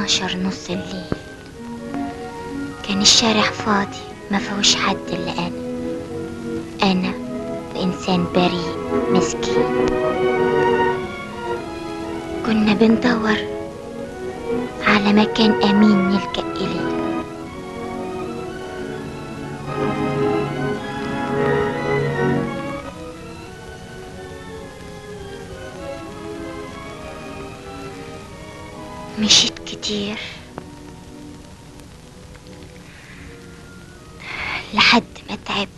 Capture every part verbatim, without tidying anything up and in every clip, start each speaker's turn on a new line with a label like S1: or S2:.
S1: اتناشر نص الليل، كان الشارع فاضي ما فيهوش حد الا انا انا وانسان بريء مسكين. كنا بندور على مكان امين نلجأ اليه. مشيت كتير لحد ما تعبت،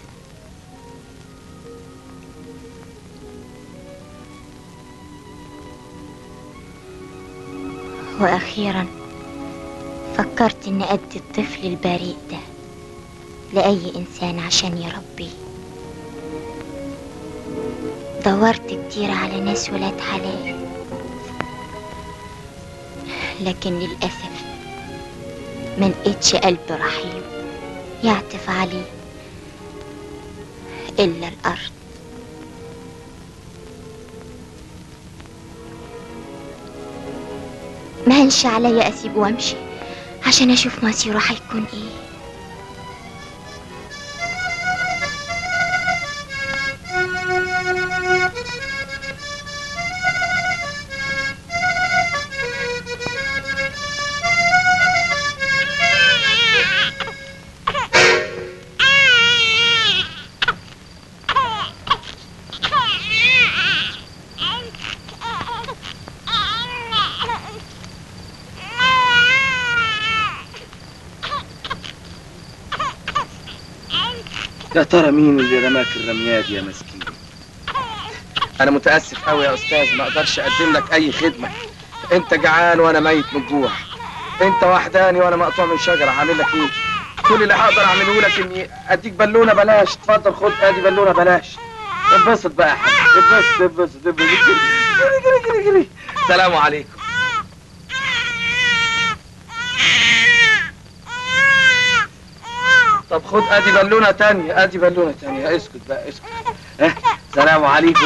S1: واخيرا فكرت اني ادي الطفل البريء ده لاي انسان عشان يربيه. دورت كتير على ناس ولاد حلال، لكن للأسف ملقتش قلب رحيم يعطف عليه إلا الأرض. ما هنش عليا أسيبه وأمشي عشان أشوف مصيره هيكون إيه.
S2: يا ترى مين اللي رماك الرمية دي يا مسكين؟ أنا متأسف أوي يا أستاذ، ما أقدرش أقدم لك أي خدمة. أنت جعان وأنا ميت من الجوع. أنت وحداني وأنا مقطوع من شجرة، هعمل لك إيه؟ كل اللي هقدر أعمله لك إني أديك بالونة بلاش. اتفضل خد أدي بالونة بلاش. انبسط بقى يا حبيبي، انبسط انبسط انبسط. جري جري جري جري. سلام عليكم. طب خد ادي بالونه تانية، ادي بالونه تانية. اسكت بقى اسكت. اه سلام عليكم.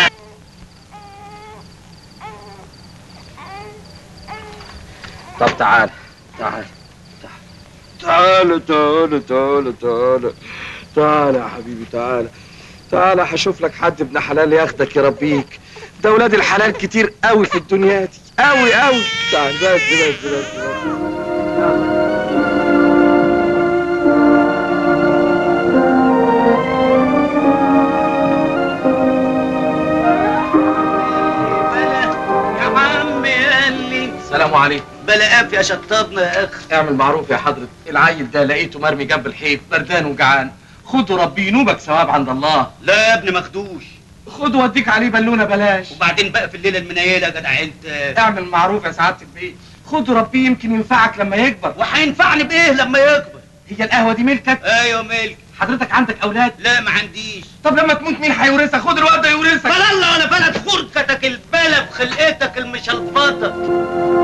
S2: طب تعال تعال تعال تعال تعال تعال تعال يا حبيبي، تعال تعال هشوف لك حد ابن حلال ياخدك يربيك. ده ولاد الحلال كتير قوي في الدنيا دي، قوي قوي. تعال بس بس بس, بس. السلام عليكم.
S3: بلا قاف يا شطبنا يا اخ.
S2: اعمل معروف يا حضرة، العيل ده لقيته مرمي جنب الحيط بردان وجعان، خده ربيه ينوبك ثواب عند الله.
S3: لا يا ابني مخدوش.
S2: خده وديك عليه بالونه بلاش.
S3: وبعدين بقى في الليله المنيله يا جدع انت.
S2: اعمل معروف يا سعاده البيت، خده ربيه يمكن ينفعك لما يكبر.
S3: وهينفعني بايه لما يكبر؟
S2: هي القهوه دي ملكك؟
S3: ايوه ملك.
S2: حضرتك عندك اولاد؟
S3: لا ما عنديش.
S2: طب لما تموت مين هيورثك؟ خد الواد ده يورثك.
S3: بلا الله ولا بلد خرفتك البلا بخلقتك المشلفطه.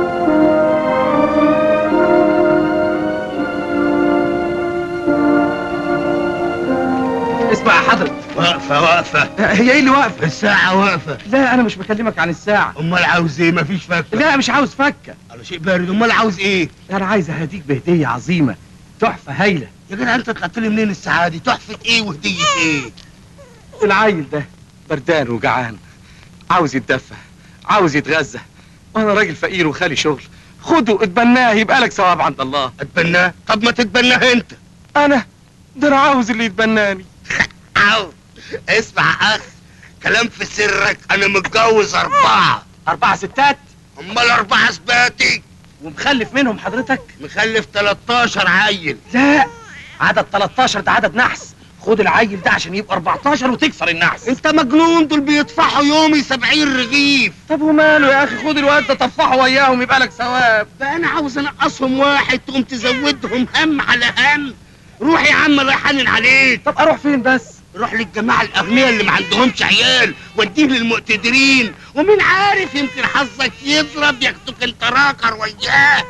S2: اسمع يا حضرة،
S3: واقفة واقفة.
S2: هي ايه اللي واقفة؟
S3: الساعة واقفة.
S2: لا أنا مش بكلمك عن الساعة.
S3: أمال عاوز إيه؟ مفيش فكة.
S2: لا مش عاوز فكة.
S3: على شيء بارد. أمال عاوز إيه؟
S2: أنا عايز أهديك بهدية عظيمة، تحفة هايلة.
S3: يا جدع أنت طلعت لي منين الساعة دي؟ تحفة إيه وهدية إيه؟
S2: العيل ده بردان وجعان، عاوز يتدفى، عاوز يتغذى، وأنا راجل فقير وخالي شغل. خده اتبناه يبقى لك ثواب عند الله.
S3: اتبناه؟ طب ما تتبناه أنت.
S2: أنا؟ ده أنا عاوز اللي يتبناني.
S3: عاوز. اسمع أخ، كلام في سرك، أنا متجوز أربعة.
S2: أربعة ستات؟
S3: أمال أربعة ثباتي.
S2: ومخلف منهم حضرتك؟
S3: مخلف تلتاشر عيل.
S2: لا عدد تلتاشر ده عدد نحس. خد العيل ده عشان يبقى أربعتاشر وتكسر النحس.
S3: انت مجنون، دول بيطفحوا يومي سبعين رغيف.
S2: طب وماله يا اخي، خد الواد ده طفحه وياهم يبقى لك ثواب.
S3: بقى انا عاوز انقصهم واحد تقوم تزودهم هم على هم. روح يا عم الله يحنن عليك.
S2: طب اروح فين بس؟
S3: روح للجماعه الاغنياء اللي ما عندهمش عيال، وديه للمقتدرين، ومين عارف يمكن حظك يضرب ياخدوك انت راكر وياه.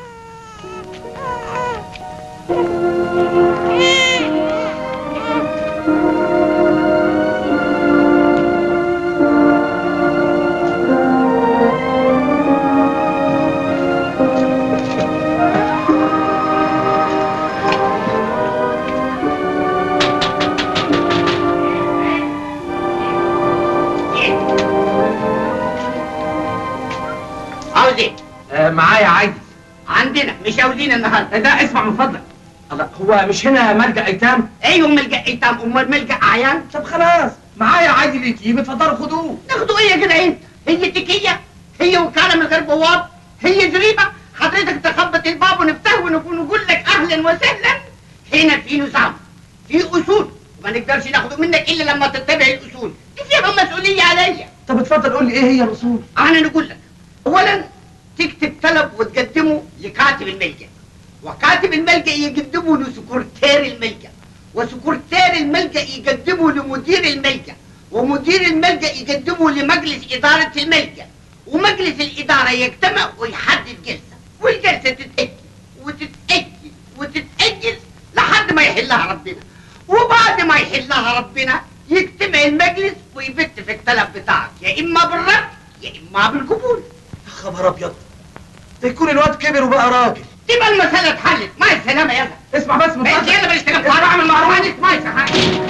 S3: عاوز ايه؟
S2: آه معايا عايز.
S3: عندنا مش عاوزين النهارده.
S2: لا اسمع من فضلك. الله، هو مش هنا ملجأ ايتام؟
S3: ايوه ملجأ ايتام، امال ملجأ اعيان؟
S2: طب خلاص معايا عادي اللي يجيب، اتفضلوا خدوه.
S3: تاخدوا ايه يا جدعان؟ هي تكيه؟ هي وكاله من غير بواب؟ هي زريبه؟ حضرتك تخبط الباب ونفتح ونقول لك اهلا وسهلا. هنا في نظام، في اصول، وما نقدرش ناخده منك الا لما تتبع الاصول، دي فيها مسؤوليه عليا.
S2: طب اتفضل قول لي ايه هي الاصول؟
S3: انا نقول لك، اولا تكتب طلب وتقدمه لكاتب الملجأ، وكاتب الملجأ يقدمه لسكرتير الملجأ، وسكرتير الملجأ يقدمه لمدير الملجأ، ومدير الملجأ يقدمه لمجلس إدارة الملجأ، ومجلس الإدارة يجتمع ويحدد جلسة، والجلسة تتأجل وتتأجل وتتأجل لحد ما يحلها ربنا، وبعد ما يحلها ربنا يجتمع المجلس ويبت في الطلب بتاعك، يا إما بالرد يا إما بالقبول.
S2: يا خبر أبيض، ده يكون الواد كبر وبقى راجل.
S3: تبقى المسألة اتحلت، مع السلامة يلا.
S2: اسمع بس من
S3: فضلك. يلا بلاش كلام فاضي، اعمل معروف. اسمع يا حاجة.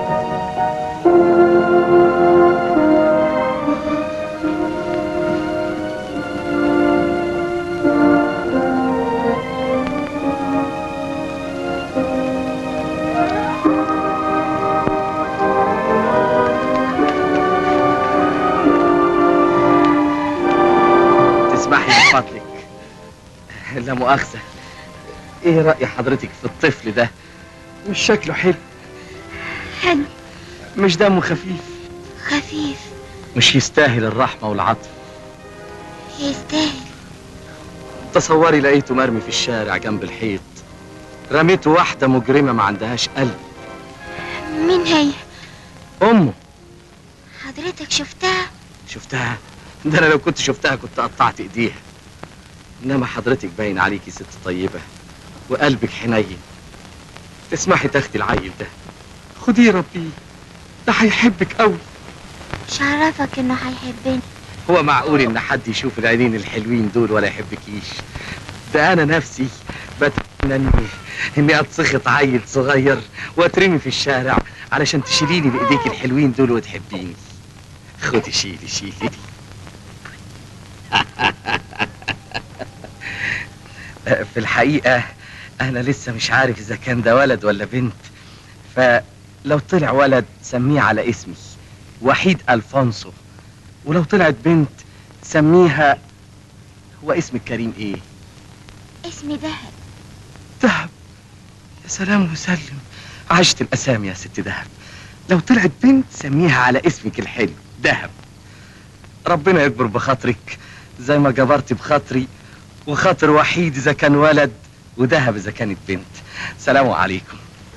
S2: تسمحي من فضلك، لا مؤاخذة، ايه رأي حضرتك في الطفل ده؟ مش شكله حلو؟
S1: حلو.
S2: مش دمه خفيف؟
S1: خفيف.
S2: مش يستاهل الرحمة والعطف؟
S1: يستاهل.
S2: تصوري لقيته مرمي في الشارع جنب الحيط، رميته واحدة مجرمة ما عندهاش قلب.
S1: مين هي؟
S2: أمه.
S1: حضرتك شفتها؟
S2: شفتها؟ ده أنا لو كنت شفتها كنت قطعت إيديها. إنما حضرتك باين عليكي ست طيبة وقلبك حنين. تسمحي تاخدي العيل ده، خديه ربيه، ده هيحبك قوي.
S1: مش عرفك إنه هيحبني.
S2: هو معقول إن حد يشوف العينين الحلوين دول ولا يحبكيش؟ ده أنا نفسي بتمنى إني أتسخط عيل صغير وأترمي في الشارع علشان تشيليني بإيديك الحلوين دول وتحبيني. خدي شيلي شيلي. في الحقيقة أنا لسه مش عارف إذا كان ده ولد ولا بنت، فلو طلع ولد سميه على اسمي وحيد ألفونسو، ولو طلعت بنت سميها، هو اسم الكريم إيه؟
S1: اسمي دهب.
S2: دهب؟ يا سلام وسلم، عشت الأسامي يا ست دهب. لو طلعت بنت سميها على اسمك الحلو دهب. ربنا يكبر بخاطرك زي ما جبرت بخاطري، وخاطر وحيد إذا كان ولد ودهب إذا كانت بنت. سلام عليكم.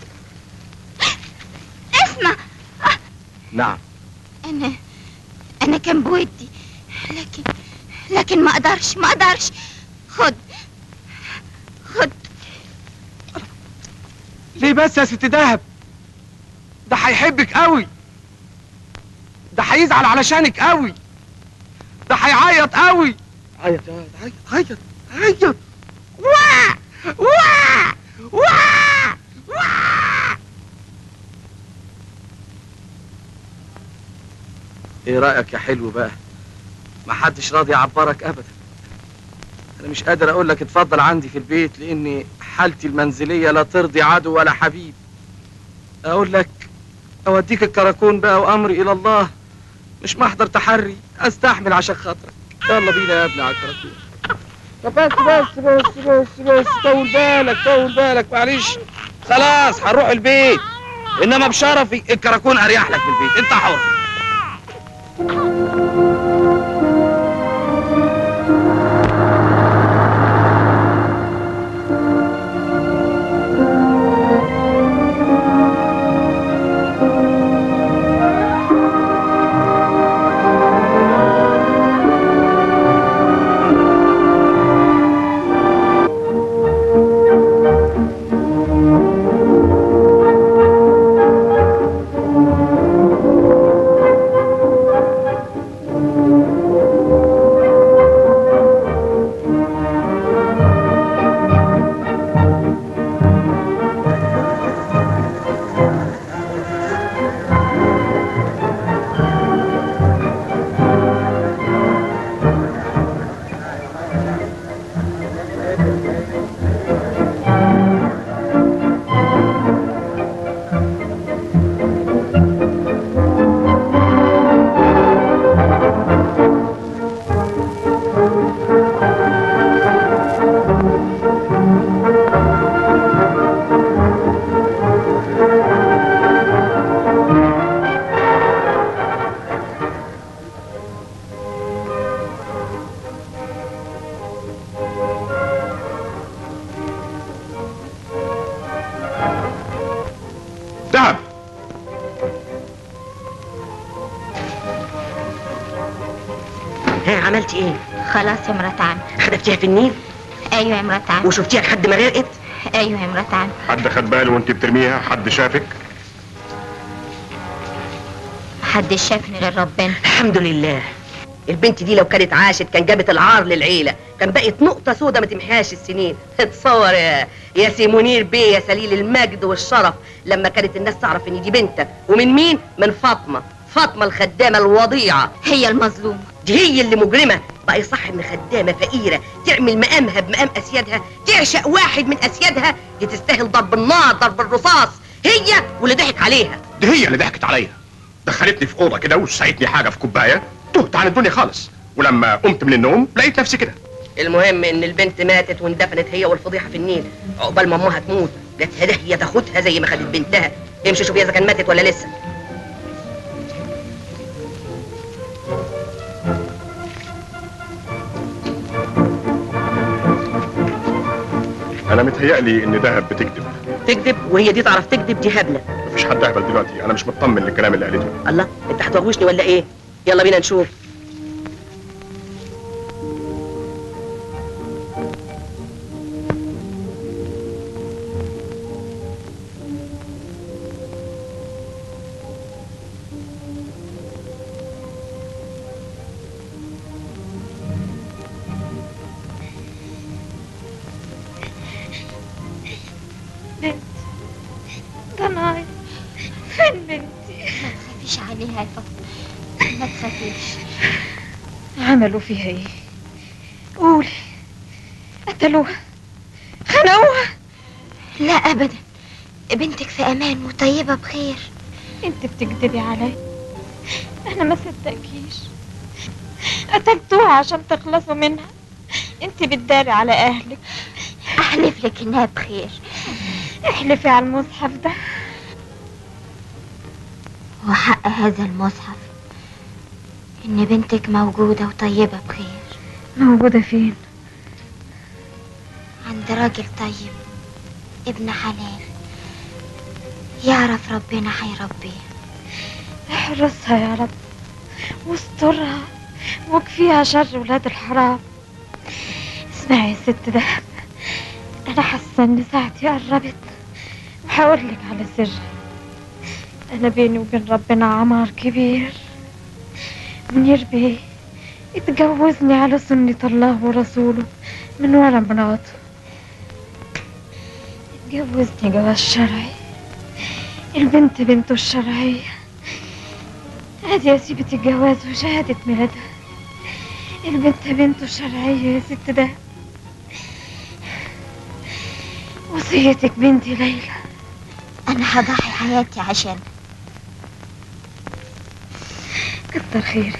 S1: اسمع.
S2: نعم.
S1: أنا أنا كان بودي، لكن لكن ما أقدرش ما أقدرش. خد خد.
S2: ليه بس يا ست دهب؟ ده هيحبك قوي، ده هيزعل علشانك قوي، ده هيعيط قوي. عيط يا عيط عيط عيط. واه واه واه واه. ايه رأيك يا حلو بقى؟ ما حدش راضي يعبرك ابدا. انا مش قادر اقول لك اتفضل عندي في البيت لاني حالتي المنزلية لا ترضي عدو ولا حبيب. اقول لك اوديك الكراكون بقى وامري الى الله، مش محضر تحري، استحمل عشان خاطرك. يلا بينا يا ابني على الكراكون. طب بس بس بس بس بس طول بالك طول بالك معلش، خلاص هنروح البيت، انما بشرفي الكراكون اريح لك في البيت، انت حر.
S4: ها عملتي ايه؟
S1: خلاص يا مرات عمي.
S4: خدفتيها في النيل؟
S1: ايوه يا مرات عمي.
S4: وشفتيها لحد ما غرقت؟
S1: ايوه يا مرات عمي.
S5: حد خد باله وانت بترميها؟ حد شافك؟
S1: محدش شافني غير ربنا.
S4: الحمد لله. البنت دي لو كانت عاشت كان جابت العار للعيله، كان بقت نقطه سودا ما تمحيهاش السنين. اتصور يا يا سي منير بيه يا سليل المجد والشرف لما كانت الناس تعرف ان دي بنتك. ومن مين؟ من فاطمه. فاطمه الخدامه الوضيعه
S1: هي المظلومه
S4: دي، هي اللي مجرمه. بقى يصح ان خدامه فقيره تعمل مقامها بمقام اسيادها، تعشق واحد من اسيادها؟ دي تستاهل ضرب النار، ضرب الرصاص. هي واللي ضحك عليها.
S5: دي هي اللي ضحكت عليا، دخلتني في اوضه كده وسقتني حاجه في كوبايه، تهت عن الدنيا خالص، ولما قمت من النوم لقيت نفسي كده.
S4: المهم ان البنت ماتت واندفنت هي والفضيحه في النيل، عقبال ما امها تموت جاتها داهيه تاخدها زي ما خدت بنتها. امشي شوفي اذا كان ماتت ولا لسه.
S5: انا متهيألي ان دهب بتكذب.
S4: تكذب؟ وهي دي تعرف تكذب؟ دي هبله.
S5: مفيش حد اهبل دلوقتي، انا مش مطمن للكلام اللي قالته.
S4: الله، انت هتوغوشني ولا ايه؟ يلا بينا نشوف.
S6: بنت ضناي، فين بنتي؟
S1: ما تخافيش عليها يا فاطمه، ما تخافيش.
S6: عملوا فيها ايه؟ قولي. قتلوها؟ خنقوها؟
S1: لا ابدا، بنتك في امان وطيبه بخير.
S6: انت بتكذبي علي، انا ما صدقكيش. قتلتوها عشان تخلصوا منها، انت بتداري على اهلك.
S1: احلف لك انها بخير.
S6: احلفي على المصحف ده.
S1: وحق هذا المصحف ان بنتك موجوده وطيبه بخير.
S6: موجوده فين؟
S1: عند راجل طيب ابن حلال، يعرف ربنا هيربيها.
S6: احرسها يا رب واسترها وكفيها شر ولاد الحرام. اسمعي يا ست دهب، انا حاسه ان ساعتي قربت وهقول لك على سر. انا بيني وبين ربنا عمار كبير. منير بيه اتجوزني على سنة الله ورسوله من ورا مراته. اتجوزني جواز شرعي، البنت بنته الشرعية. ادي يا سيبة الجواز وشهادة ميلادها. البنت بنته الشرعية يا ست ده. وصيتك بنتي ليلى.
S1: انا هضحي حياتي عشان.
S6: كتر خيرك.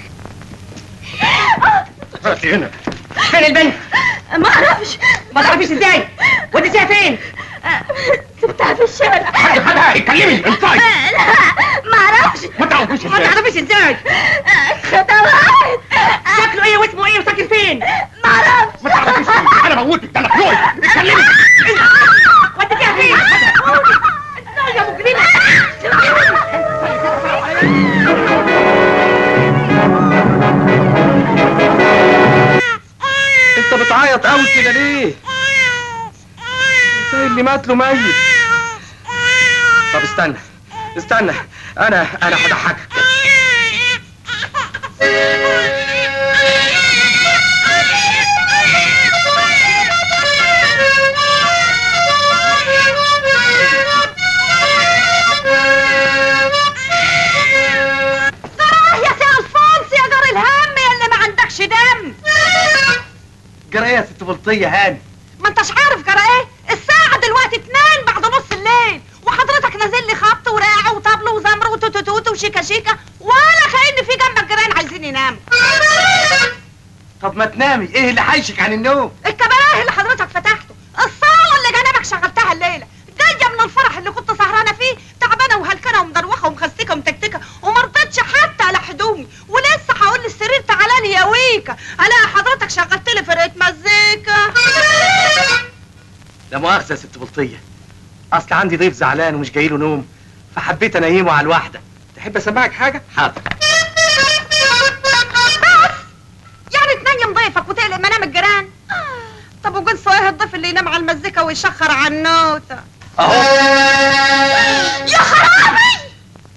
S5: هاتي هنا.
S4: فين البنت؟
S6: ما اعرفش.
S4: ما تعرفيش ازاي؟ وديتيها فين؟
S6: سبتها في الشارع.
S5: حد خدها؟ اتكلمي انطقي.
S6: لا ما اعرفش.
S5: ما تعرفيش
S4: ما
S5: ازاي؟
S4: تعرفيش ازاي؟
S6: خدها واحد.
S4: شكله ايه واسمه ايه وساكن فين؟
S6: ما اعرفش.
S5: ما تعرفيش ازاي؟ انا موتك، ده مخلوق. اتكلمي.
S4: وديتيها فين؟ ازاي يا مجرمه؟
S2: انت بتعيط قوي كده ليه؟ زي اللي مات له ميت. طب استنى استنى، انا انا هضحكك. جرى ايه يا ست بلطيه هاني؟
S7: ما انتش عارف جرى ايه؟ الساعة دلوقتي اتنين بعد نص الليل، وحضرتك نازل لي خبط وراعي وطبل وزمر وتوتوتوت وشيكا شيكا، ولا كأن في جنبك جيران عايزين يناموا.
S2: طب ما تنامي، ايه اللي حايشك عن النوم؟
S7: الكباريه اللي حضرتك فتحته، الصالة اللي جنبك شغلتها الليلة، جاية من الفرح اللي كنت سهرانة فيه، تعبانة وهلكانة ومدروخة ومخستكة ومتكتكة، وما رضيتش حتى على هدومي، ولسه هقول للسرير تعالى لي يا ويكا، الاقي حضرتك شغلت لي فرقة مزيكا.
S2: لا مؤاخذة يا ست بلطية، أصل عندي ضيف زعلان ومش جايله نوم، فحبيت أنيمه على الواحدة. تحب أسمعك حاجة؟ حاضر.
S7: بس يا مزيكا ويشخر عنوته.
S2: اهو.
S7: يا خرابي،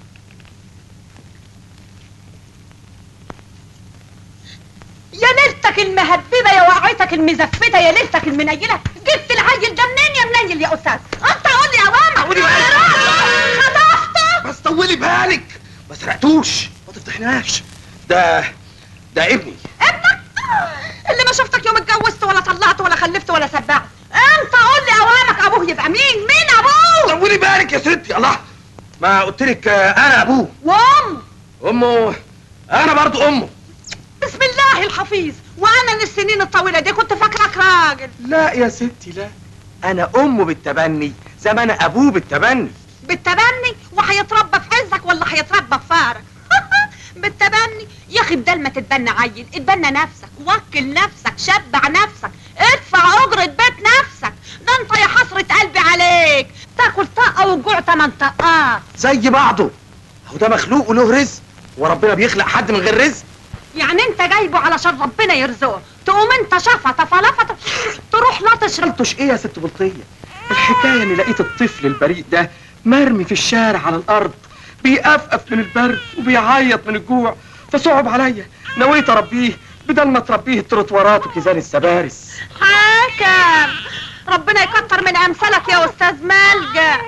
S7: يا ليلتك المهببه يا وقعتك المزفته يا ليلتك المنيله. جبت العيل ده منين يا منيل يا استاذ؟ انت قول لي يا ماما.
S2: طولي بالك،
S7: خطفته.
S2: بس طولي بالك، ما سرقتوش، ما تفضحناش. ده ده ابني.
S7: ابنك اللي ما شفتك يوم اتجوزت ولا طلعت ولا خلفت ولا سبعت. انت قول لي اوامك ابوه يبقى مين؟ مين ابوه؟
S2: طولي بالك يا ستي. الله، ما قلت لك انا ابوه.
S7: وامه؟
S2: امه انا برضو امه.
S7: بسم الله الحفيظ. وانا من السنين الطويله دي كنت فاكرك راجل.
S2: لا يا ستي لا، انا امه بالتبني زي ما انا ابوه بالتبني.
S7: بالتبني؟ وهيتربى في عزك ولا هيتربى في فارك؟ بالتبني يا اخي. بدل ما تتبنى عيل اتبنى نفسك، وكل نفسك، شبع نفسك، ادفع اجرة بيت نفسك. ده انت يا حسرة قلبي عليك تاكل طاقة والجوع تمن طاقات
S2: زي بعضه. هو ده مخلوق وله رزق، وربنا بيخلق حد من غير رزق؟
S7: يعني انت جايبه علشان ربنا يرزقه، تقوم انت شفطه فلفطه تروح لطش.
S2: لطش ايه يا ست بلطيه؟ الحكايه اني لقيت الطفل البريء ده مرمي في الشارع على الارض، بيقفقف من البرد وبيعيط من الجوع، فصعب عليا نويت اربيه بدل ما تربيه التروتوارات وكيزان السبارس.
S7: حاكم، ربنا يكتر من امثالك يا استاذ ملجأ.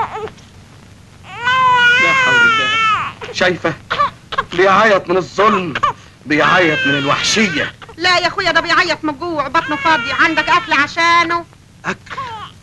S2: لا حول الله. شايفه بيعيط من الظلم، بيعيط من الوحشيه.
S7: لا يا اخويا، ده بيعيط من الجوع، بطنه فاضي. عندك اكل عشانه؟
S2: اكل؟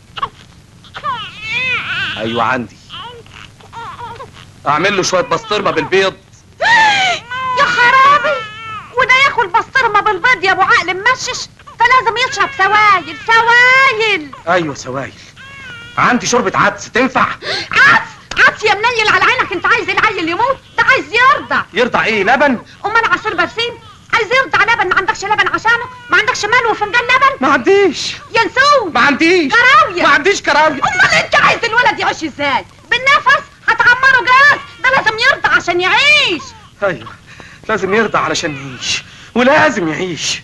S2: ايوه عندي. اعمل له شويه بسطرمه بالبيض.
S7: يا خرابي، وده ياكل بسطرمه بالبيض يا ابو عقل ممشش؟ ده لازم يشرب سوايل. سوايل؟
S2: ايوه سوايل. عندي شوربه عدس تنفع؟
S7: عدس؟ عدس يا منيل على عينك. انت عايز العيل يموت؟ ده عايز يرضع.
S2: يرضع ايه؟ لبن؟
S7: امال عصير برسيم؟ عايز يرضع لبن؟ ما عندكش لبن عشانه؟ ما عندكش مال وفنجان لبن؟
S2: ما عنديش.
S7: ينسون؟
S2: ما عنديش.
S7: كراويه؟
S2: ما عنديش كراويه.
S7: امال انت عايز الولد يعيش ازاي؟ بالنفس؟ هتعمره جاز؟ ده لازم يرضع عشان يعيش.
S2: ايوه لازم يرضع علشان يعيش، ولازم يعيش.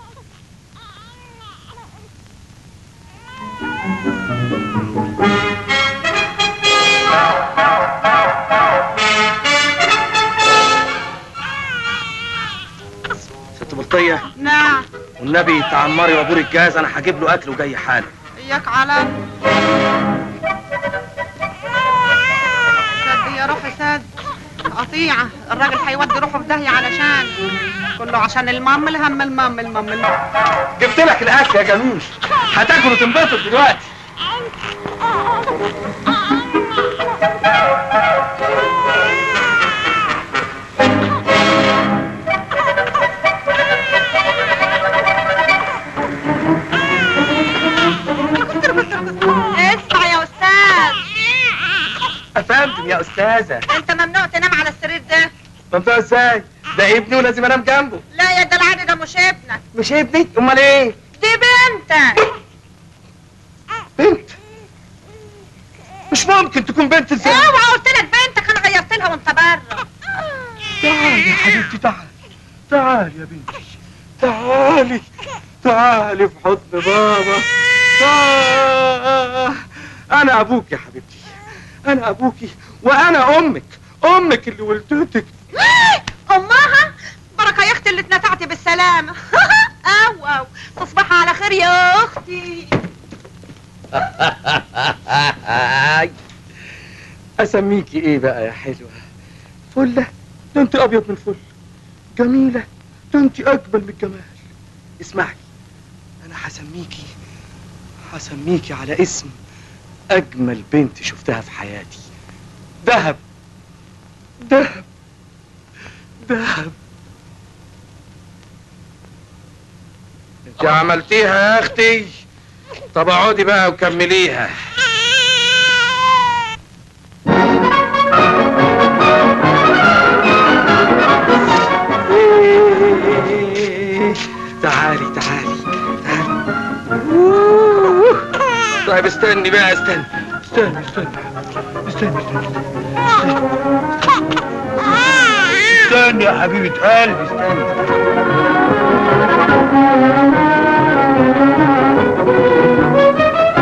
S2: ست بلطيه.
S7: نعم.
S2: والنبي تعمري وابور الجاز، انا هجيب له اكل وجاي حالا.
S7: اياك على سد يا روحي سد. قطيعة، الراجل هيودي روحه في داهية علشان كله عشان المام الهم المام المام المام.
S2: جبت لك الاكل يا جميل، هتاكل وتنبسط دلوقتي.
S7: اسمع يا استاذ.
S2: افندم يا استاذه.
S7: انت ممنوع تنام على السرير ده.
S2: ممنوع ازاي؟ ده ابني ولازم انام جنبه.
S7: لا يا ده العادي، ده مش ابنك.
S2: مش ابني؟ امال ايه؟
S7: دي بنتك.
S2: بنت؟ مش ممكن تكون بنت ازاي؟
S7: اوعى، قلت لك بنتك، انا غيرت لها وانت بره.
S2: تعالي يا حبيبتي، تعالي تعالي يا بنتي، تعالي تعالي في حضن بابا. آه. انا ابوك يا حبيبتي، انا ابوكي، وانا امك، امك اللي ولدتك.
S7: امها؟ بركه يا اختي اللي اتنتعتي بالسلامه. او او تصبحي على خير يا اختي.
S2: اسميكي ايه بقى يا حلوه؟ فله؟ ده انت ابيض من فل. جميله؟ ده انت اجمل من الجمال. اسمعي، انا هسميكي هسميكي على اسم اجمل بنت شفتها في حياتي. دهب دهب دهب. انت عملتيها يا اختي. طب اقعدي بقى وكمليها. تعالي تعالي تعالي. طيب استني بقى، استني استني استني استني استني استني يا حبيبة قلبي، استني.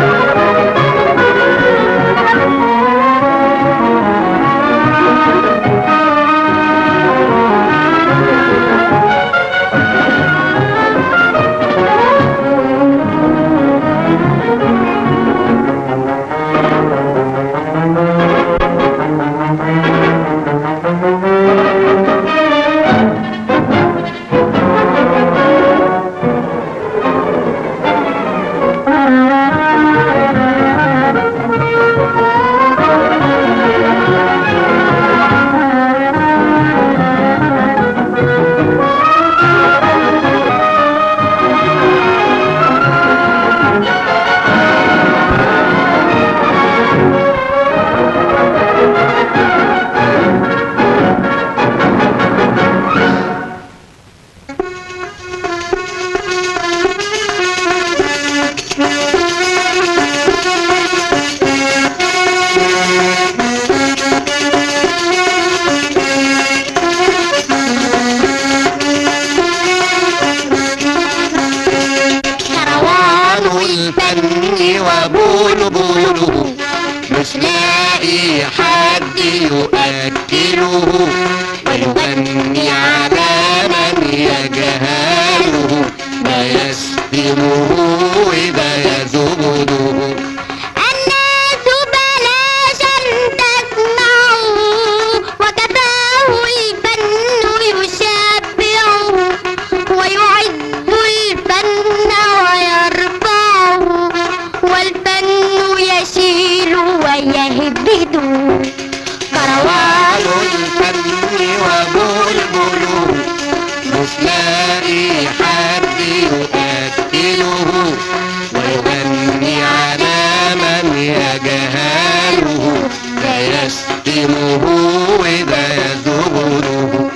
S8: وبلبله مش لاقي حد يؤكله ويغني على من يجهله ما يشتمه وما يزبده.
S1: الناس بلاش أن تسمعوا وكفاه الفن يشبعه ويعز الفن ويرفعه والفن يشيل ويهبده.
S8: كروان الفن وبلبله مش لاقي حد يؤكله ويغني على من يجهله لا يشتمه ولا يزبله.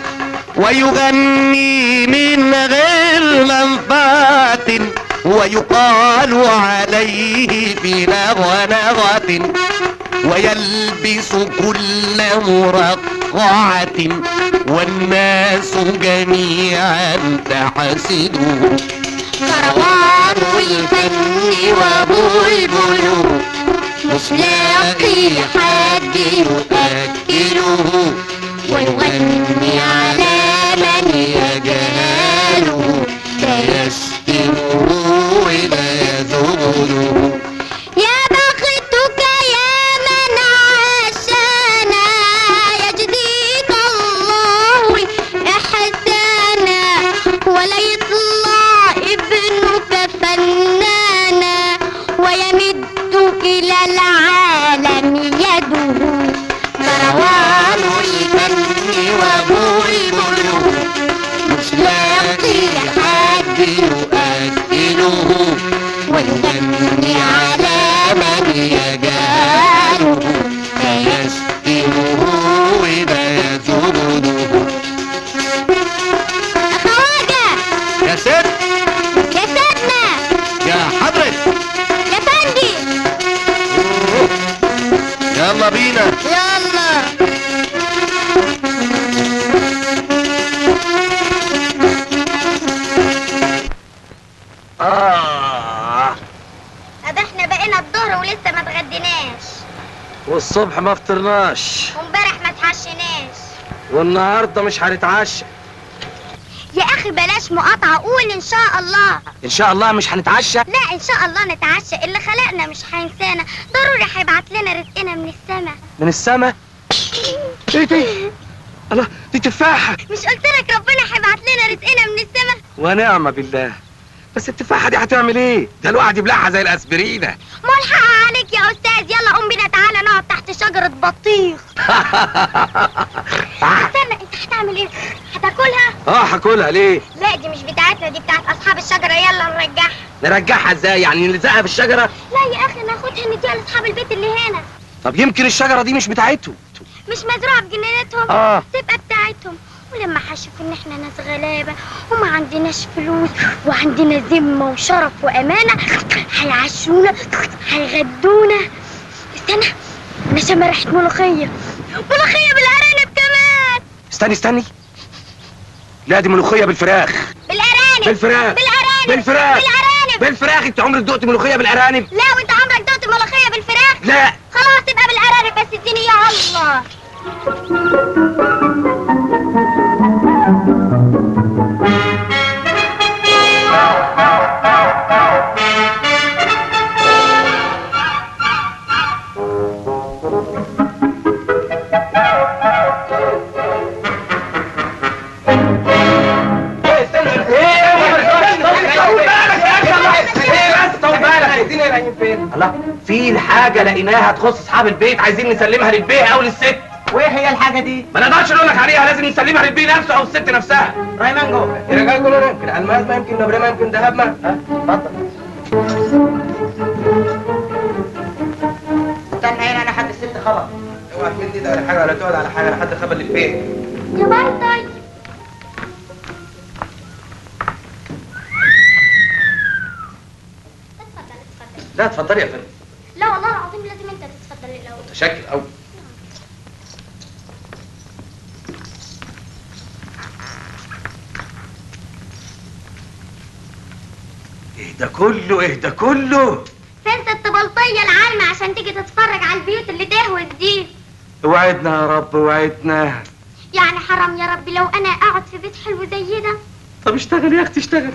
S8: ويغني من غير منفعة ويقال عليه في نغنغة ويلبس كل مرقعة والناس جميعا تحسده.
S1: كروان الفن وبلبله مش لاقي حد يؤكله ويغني على من يجهله لا يشتمه ولا يذله. يا بختك يا من عاشانا يجزيك الله إحسانا ولا يطلع ابنك فنانا ويمد إلى العالم يده. كروان الفن وبلبله مش لاقي حد يؤكله ويغني على من يجهله لا يشتمه ولا يذله. أخواجة
S8: يا ست
S1: يا سيدنا
S8: يا حضرت
S1: يا فندي
S8: يلا بينا.
S1: يلا.
S2: آه
S1: طب احنا بقينا الظهر ولسه ما اتغديناش
S2: والصبح ما فطرناش
S1: وامبارح ما اتعشيناش
S2: والنهارده مش هنتعشى.
S1: يا اخي بلاش مقاطعة، قول ان شاء الله.
S2: ان شاء الله مش هنتعشى.
S1: لا ان شاء الله نتعشى، اللي خلقنا مش هينسانا، ضروري هيبعت لنا رزقنا من السما.
S2: من السما؟ ايه دي؟ الله، دي تفاحة.
S1: مش قلت لك ربنا هيبعت لنا رزقنا من السما؟
S2: ونعم بالله. بس التفاحة دي هتعمل ايه؟ ده الواحد يبلعها زي الاسبرينة.
S1: ملحقة عليك يا استاذ، يلا قوم بينا تعالى نقعد تحت شجرة بطيخ. استنى، انت هتعمل ايه؟ هتاكلها؟
S2: اه هاكلها. ليه؟
S1: لا دي مش بتاعتنا، دي بتاعت اصحاب الشجرة، يلا نرجعها.
S2: نرجعها ازاي؟ يعني نلزقها في الشجرة؟
S1: لا يا اخي ناخدها نديها لاصحاب البيت اللي هنا.
S2: طب يمكن الشجرة دي مش بتاعتهم.
S1: مش مزروعة بجنينتهم؟
S2: اه
S1: تبقى بتاعتهم. ولما هشوف ان احنا ناس غلابة وما عندناش فلوس وعندنا ذمة وشرف وامانة هيعشونا هيغدونا. استنى، انا شامة ريحة ملوخية، ملوخية بالارانب كمان.
S2: استني استني، لا دي ملوخية بالفراخ.
S1: بالارانب
S2: بالفراخ
S1: بالارانب
S2: بالفراخ
S1: بالارانب
S2: بالفراخ. انت عمرك دقت ملوخية بالارانب؟
S1: لا. وانت عمرك دقت ملوخية بالفراخ؟
S2: لا.
S1: خلاص تبقى بالارانب، بس اديني يا الله.
S2: الله، في حاجة لقيناها تخص اصحاب البيت، عايزين نسلمها للبيه او للست.
S3: وايه هي الحاجة دي؟
S2: ما نقدرش نقول لك عليها، لازم نسلمها للبيه نفسه او الست نفسها.
S3: رايمانجو
S2: يرجعوا يقولوا يمكن الماس، ما يمكن نبره، ما يمكن ذهب، ما ها اتفضل.
S3: استنى هنا انا حد الست خبر.
S2: اوعى تمد ايدك على حاجة ولا تقعد على حاجة لحد خبر للبيه.
S1: يا باي طيب.
S2: لا اتفضلي يا فندم.
S1: لا والله العظيم لازم انت تتفضل الاول.
S2: متشكر قوي. ايه ده كله؟ ايه ده كله؟
S1: فين ست البلطية العالمة عشان تيجي تتفرج على البيوت اللي تهوت دي.
S2: وعدنا يا رب وعدنا.
S1: يعني حرام يا ربي لو انا اقعد في بيت حلو زي ده.
S2: طب اشتغل يا اختي اشتغل.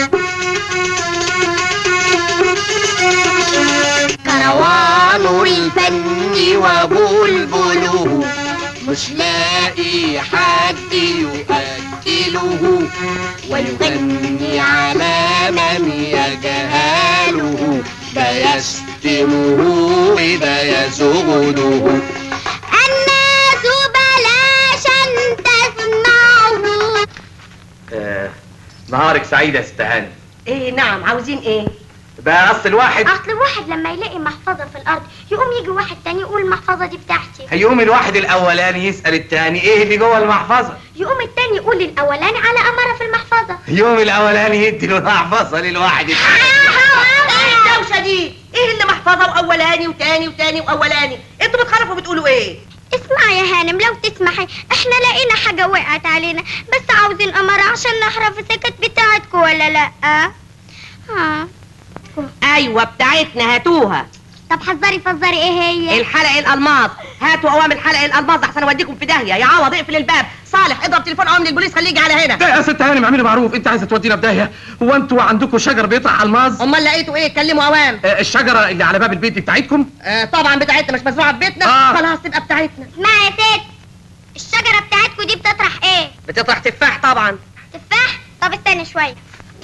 S8: كروان الفن وبلبله مش لاقي حد يؤكله ويغني على من يجهله ده يشتمه وده يزغده.
S1: الناس بلاش ان تسمعه.
S2: آه نهارك سعيد يا ست هاني.
S4: ايه نعم، عاوزين ايه؟
S2: بقى اصل الواحد
S1: اصل الواحد لما يلاقي محفظة في الارض يقوم يجي واحد تاني يقول المحفظة دي بتاعتي.
S2: هيقوم الواحد الاولاني يسأل التاني ايه اللي جوه المحفظة،
S1: يقوم التاني يقول للاولاني على امارة في المحفظة.
S2: يقوم الاولاني يدي له المحفظة للواحد التاني.
S4: ايه الدوشة دي؟ ايه اللي محفظة واولاني وتاني وتاني واولاني؟ انتوا بتخرفوا بتقولوا ايه؟
S1: اسمعي يا هانم لو تسمحي، احنا لقينا حاجة وقعت علينا بس عاوزين امارة عشان نعرف اذا كانت بتاعتكم ولا لا. ها
S4: ايوه بتاعتنا، هاتوها.
S1: طب حذري فزري ايه هي؟
S4: الحلق الالماظ، هاتوا اوامر الحلق الالماظ احسن اوديكم في داهيه. يا عوض اقفل الباب. صالح اضرب تليفون عم للبوليس خليه يجي على هنا.
S2: ده يا ست هانم اعملي معروف، انت عايزه تودينا في داهيه؟ هو انتوا عندكم شجر بيطلع الماظ؟
S4: امال لقيتوا ايه؟ كلموا اوام.
S2: آه الشجره اللي على باب البيت دي بتاعتكم؟
S4: آه طبعا بتاعتنا، مش مزروعه في بيتنا.
S2: آه.
S4: خلاص تبقى بتاعتنا.
S1: اسمعي يا ست، الشجرة بتاعتكم دي بتطرح ايه؟
S4: بتطرح تفاح طبعا.
S1: تفاح؟ طب استني شوية.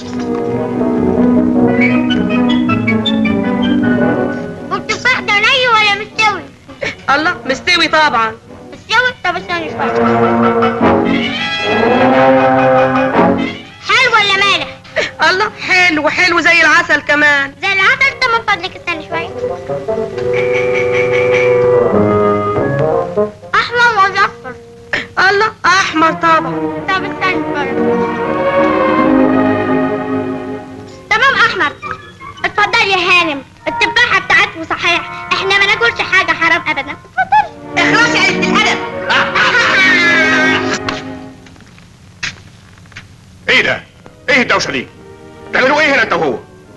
S1: والتفاح ده ني ولا مستوي؟
S4: الله مستوي طبعا.
S1: مستوي؟ طب استني شوية. حلو ولا مالح؟
S4: الله حلو حلو زي العسل كمان.
S1: زي العسل؟ طب من فضلك استني شوية. أحمر ولا أصفر؟
S4: الله احمر طبعا.
S1: طب استني شوية. تمام أحمر. اتفضلي يا هانم، التفاحة بتاعتكم صحيح، احنا ما ناكلش حاجة حرام أبدا. اتفضلي.
S4: اخلصي يا قلة الأدب.
S5: ايه ده؟ ايه الدوشه دي؟ بتعملوا ايه هنا انت وهو؟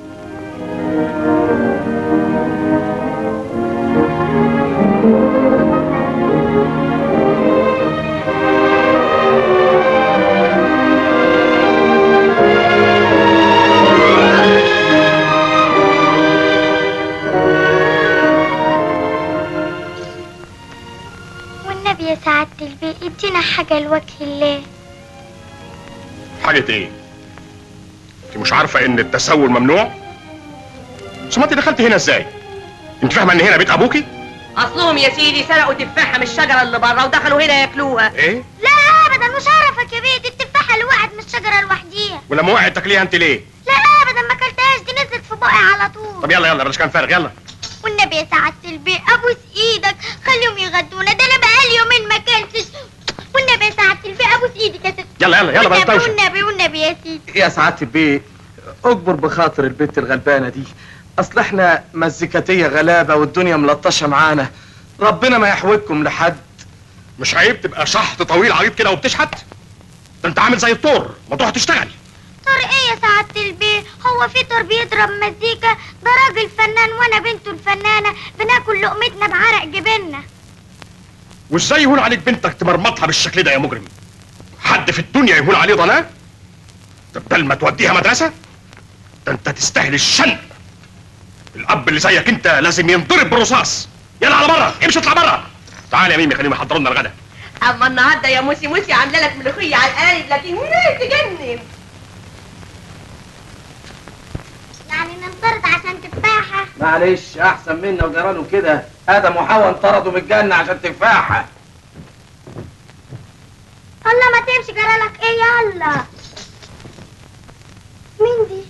S1: والنبي يا سعادة البيه ادينا حاجة لوجه الله.
S5: حاجه ايه؟ انت مش عارفه ان التسول ممنوع؟ ثم انت دخلت هنا ازاي؟ انت فاهمه ان هنا بيت ابوكي؟
S4: اصلهم يا سيدي سرقوا تفاحه من الشجره اللي بره ودخلوا هنا ياكلوها.
S5: ايه؟
S1: لا أبدا، مش عارفك يا بيه، دي التفاحة اللي وقعت من الشجرة لوحديها.
S5: ولما وقعت تاكليها انت ليه؟
S1: لا أبدا ما أكلتهاش، دي نزلت في بقي على طول.
S5: طب يلا يلا بلاش كلام فارغ يلا.
S1: والنبي يا سعادة البيه ابوس ايدك خليهم يغدونا، ده انا بقالي يومين ما اكلتش. والنبي يا سعادة البيه ابوس ايدك يا ست.
S5: يلا يلا يلا بلاش
S1: والنبي
S5: دوشه.
S1: والنبي والنبي يا سيدي.
S2: يا سعادة البيه اجبر بخاطر البنت الغلبانة دي، اصل احنا مزيكاتية غلابة والدنيا ملطشة معانا، ربنا ما يحوجكم لحد.
S5: مش عيب تبقى شحط طويل عريض كده وبتشحت؟ ده انت عامل زي الطور، ما تروح تشتغل.
S1: طار ايه يا سعادة البيه؟ هو في طار بيضرب مزيكا؟ ده راجل فنان وانا بنته الفنانة، بناكل لقمتنا بعرق جبيننا.
S5: وازاي يهون عليك بنتك تمرمطها بالشكل ده يا مجرم؟ حد في الدنيا يهون عليه ضناه؟ ده بدل ما توديها مدرسة ده انت تستاهل الشنق. الاب اللي زيك انت لازم ينضرب بالرصاص. يلا على بره، امشي اطلع بره. تعال يا ميمي خليهم يحضروا لنا الغدا.
S4: اما النهارده يا موسي موسي عامله لك ملوخيه على القالب لكن تجنن.
S1: يعني ننطرد عشان تفاحة؟
S2: معلش احسن منا وجراله كده، ادم وحواء انطردوا من الجنة عشان تفاحة.
S1: الله ما تمشي جرالك ايه يلا. مين دي؟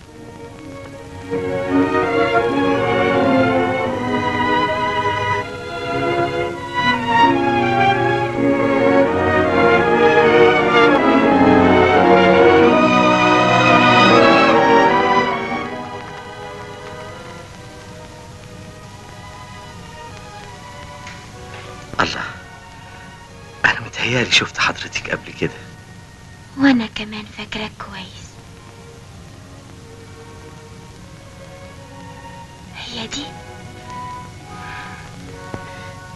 S2: الله، انا متهيالي شفت حضرتك قبل كده.
S1: وانا كمان فاكراك كويس. هي دي؟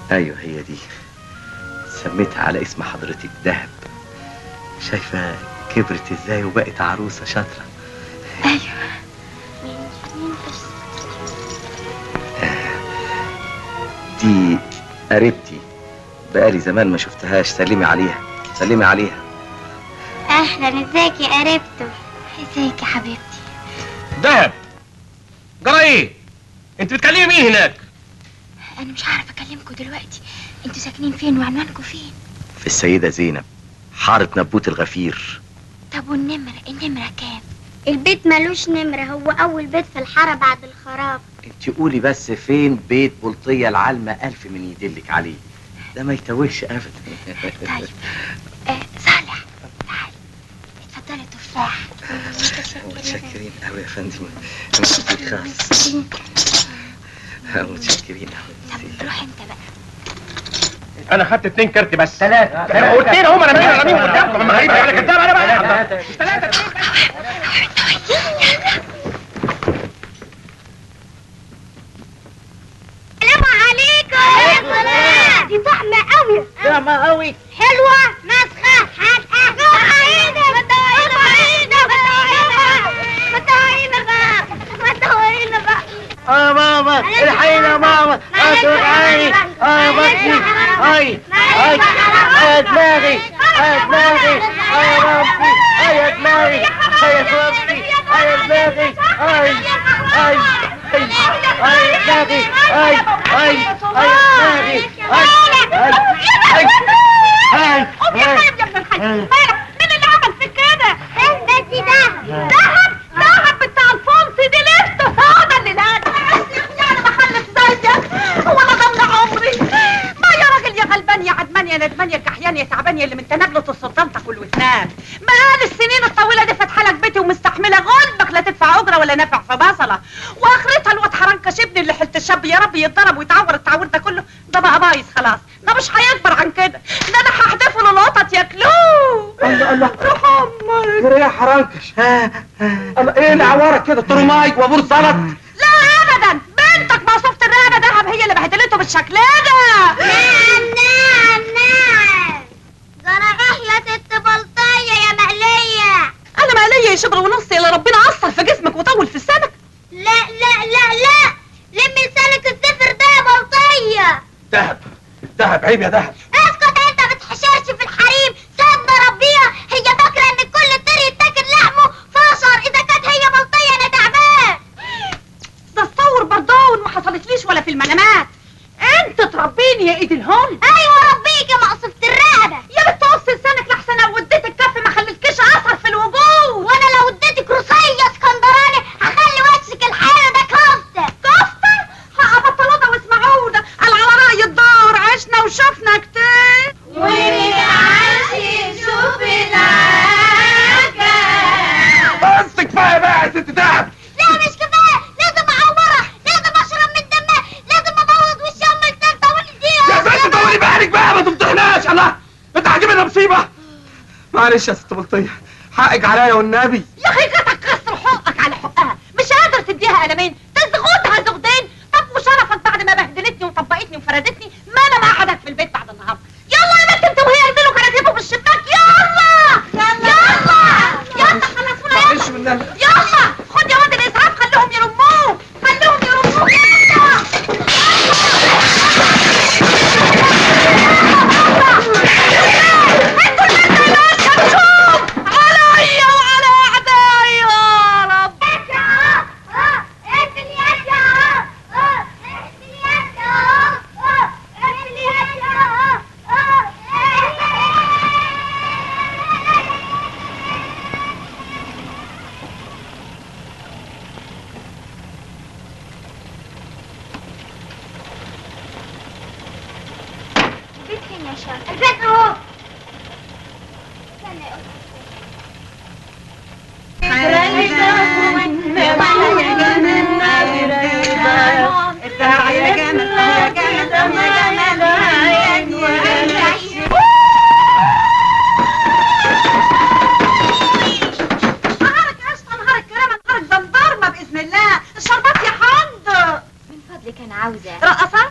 S2: ايوه هي دي، سميتها على اسم حضرتك دهب. شايفه كبرت ازاي وبقت عروسه شاطره.
S6: ايوه.
S2: دي قريبتي، بقالي زمان ما شفتهاش. سلمي عليها، سلمي عليها.
S1: اهلا، ازيك يا قريبته؟ ازيك يا حبيبتي؟
S5: دهب، جرى ايه؟ انت بتكلمي مين هناك؟
S1: انا مش عارفه اكلمكم دلوقتي. انتوا ساكنين فين وعنوانكم فين؟
S2: في السيدة زينب، حارة نبوت الغفير.
S1: طب والنمرة، النمرة كام؟ البيت ملوش نمرة، هو أول بيت في الحارة بعد الخراب.
S2: انت قولي بس فين بيت بلطية العلمة، ألف من يدلك عليه، ده ما يتوهش أبدا.
S1: طيب آه صالح، تعالي اتفضلي تفاح.
S2: متشكرين أوي يا فندم، متشكرين خالص. متشكرين أوي.
S1: طب روح انت بقى.
S5: انا خدت اتنين كارت بس. ثلاثة. اتنين هم انا مين راميهم قدامكم؟ اما غريب يا كداب. انا بقى ثلاثة. ثلاثة.
S1: السلام عليكم. يا سلام، دي طعمة قوي.
S3: طعمة قوي.
S1: حلوة، مسخة، حادقة. متوعينة متوعينة متوعينة متوعينة بقى متوعينة بقى.
S3: اه ماما الحقينا يا ماما، هتوقعني. اه يا بطني، اي اي يا دماغي، يا دماغي، يا ربي، يا دماغي، يا ربي، يا دماغي، اي اي اي يا دماغي، اي اي اي يا دماغي، اي اي اي
S7: قوم يا خايب يا ابن الحاج. مالك؟ مين اللي عمل فيك كده؟
S1: انت دي دهب.
S7: دهب؟ دهب بتاع الفونسي دي لسه ساده اللي لقيت. يعني ما خلف زيك ولا ضمن عمري. ما يا راجل يا غلبان يا عدمان يا ندمان يا كحيان يا تعبان يا اللي من تنابلة السلطان تاكل وتنام. بقال السنين الطويله دي فاتحه لك بيتي ومستحمله غلبك، لا تدفع اجره ولا نافع في بصله، واخرتها الواد حرنكش ابني اللي حلت الشاب يا رب يتضرب ويتعور التعوير ده كله. ده بقى بايظ خلاص، ده مش هيكبر عن كده، ده انا هحدفه للقطط ياكلوه.
S3: الله الله،
S7: روح امك.
S3: جري يا حرنكش. الله، ايه اللي عورك كده؟ طرمايك وابور سلط.
S7: لا ابدا، بنتك موصوفة الرقبه دهب هي اللي بهدلته بالشكل ده.
S1: نعم نعم نعم. جرى ايه يا ست بلطية يا مقلية؟
S7: انا مقليه شبر ونص الا ربنا اثر في جسمك وطول في لسانك.
S1: لا لا لا لا، لمي لسانك الزفر ده يا بلطية.
S2: دهب، دهب عيب يا دهب.
S1: اسكت انت، بتحشرش في الحريم. سيدنا ربيها هي فاكرة ان كل طير يتاكل لحمه فاشر. اذا كانت هي بلطية انا تعبان.
S7: ده تصور بردون ما حصلتليش ولا في المنامات. انت تربيني يا ايد الهون.
S1: ايوه ربيك يا مقصوفة الرقبة.
S7: يا بنت قص لسانك لحسن لو اديتك كف ما خليتكيش اثر في الوجود.
S1: وانا لو اديتك روسية اسكندراني هخلي وشك الحلو ده كفتة.
S7: كفتة؟ هقبطلوا ده واسمعوا ده. قال على رأي الدار عشنا وشفنا كتير.
S1: ونتعاش نشوف العجب.
S2: بس كفايه بقى يا ست دهب.
S1: لا مش كفاية، لازم اعورها، لازم اشرب من دمها، لازم ابوظ وش امك ده. طولي دي
S2: يا ست طولي بالك بقى، ما تفضحناش. الله، انت هتجيب لنا مصيبه. معلش يا ست بلطيه، حقك عليا والنبي.
S7: يا اخي جاتك كسر حقك على حقها، مش قادر تديها قلمين تزغدها زغدين. طب وشرفك بعد ما بهدلتني وطبقتني وفردتني، ما انا ما قعدك في البيت بعد النهارده. يلا يا بنت انت وهي انزلوا كراكيبه في الشباك. يلا يلا يلا خلصونا.
S2: معلش بالنبي.
S7: يلا خد يا واد الاسعاف، خليهم يرموه، خليهم يرموه. يلا انتوا اللي انتوا عليا وعلى اعدائي يا رب.
S1: البيت فين يا شاطر؟ البيت اهو. استنى
S7: نهارك قشطه، نهارك كرامه، نهارك زنبرمه باذن الله. الشربات يا حمد.
S1: من فضلك انا عاوزة
S7: رقصات موجودين.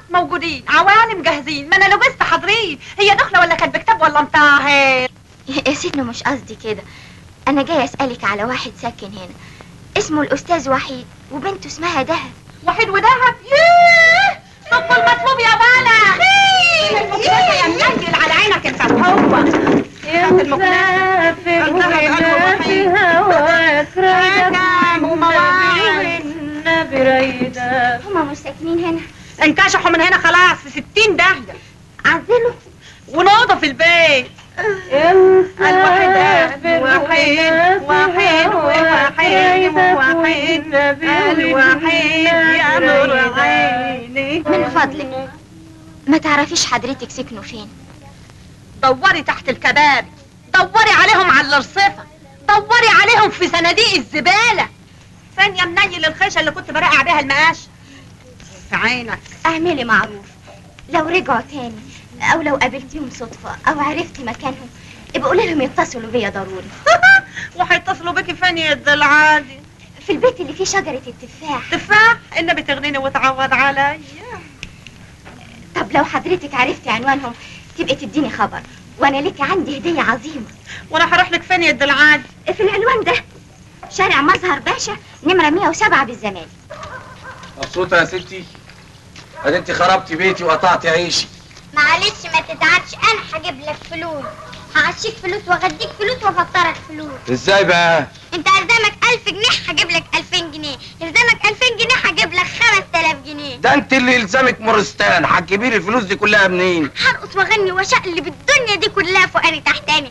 S7: جاهزين، عوالم جاهزين، ما انا لبست حاضرين. هي دخله ولا كانت بكتاب ولا مطاهر؟
S1: يا ستنا مش قصدي كده، انا جاي اسالك على واحد ساكن هنا اسمه الاستاذ وحيد وبنته اسمها دهب.
S7: وحيد ودهب؟ ياه، طب المطلوب يا بلا المكنسه يا منجل على عينك انت. هو
S6: يا مسافر وهنا في هواك راجع والنبي رايدك.
S1: هما مش ساكنين هنا؟
S7: انكشحوا من هنا خلاص في ستين داهيه.
S1: عزلوا
S7: ونوضه في البيت.
S6: يا
S7: الوحيد وحيد وحيد وحيد وحيد الوحيد يا نور عيني.
S1: من فضلك ما تعرفيش حضرتك سكنوا فين؟
S7: دوري تحت الكباري، دوري عليهم على الرصيفه، دوري عليهم في صناديق الزباله. فين يا منيل الخيشه اللي كنت برقع بيها المقاش؟ في عينك.
S1: اعملي معروف، لو رجعوا تاني او لو قابلتيهم صدفه او عرفتي مكانهم ابقى قولي لهم يتصلوا بيا ضروري.
S7: وهيتصلوا بيكي فين يا اد العادي؟
S1: في البيت اللي فيه شجره التفاح.
S7: تفاح؟ النبي تغنيني وتعوض عليا.
S1: طب لو حضرتك عرفتي عنوانهم تبقي تديني خبر، وانا لك عندي هديه عظيمه.
S7: وانا هروح لك فين يا اد العادي؟
S1: في العنوان ده، شارع مظهر باشا نمره مية وسبعة بالزمالك.
S2: مبسوطه يا ستي؟ ادي انت خربتي بيتي وقطعتي عيشي.
S1: معلش ما تزعلش، انا هجيب لك فلوس، هعشيك فلوس واغديك فلوس وافطرك فلوس.
S2: ازاي بقى؟
S1: انت الزامك ألف جنيه هجيب لك ألفين جنيه، الزامك ألفين جنيه هجيب لك خمس تلاف جنيه.
S2: ده انت اللي يلزمك مرستان، هتجيبي لي الفلوس دي كلها منين؟
S1: هرقص واغني واشقلب الدنيا دي كلها فوقاني تحتاني.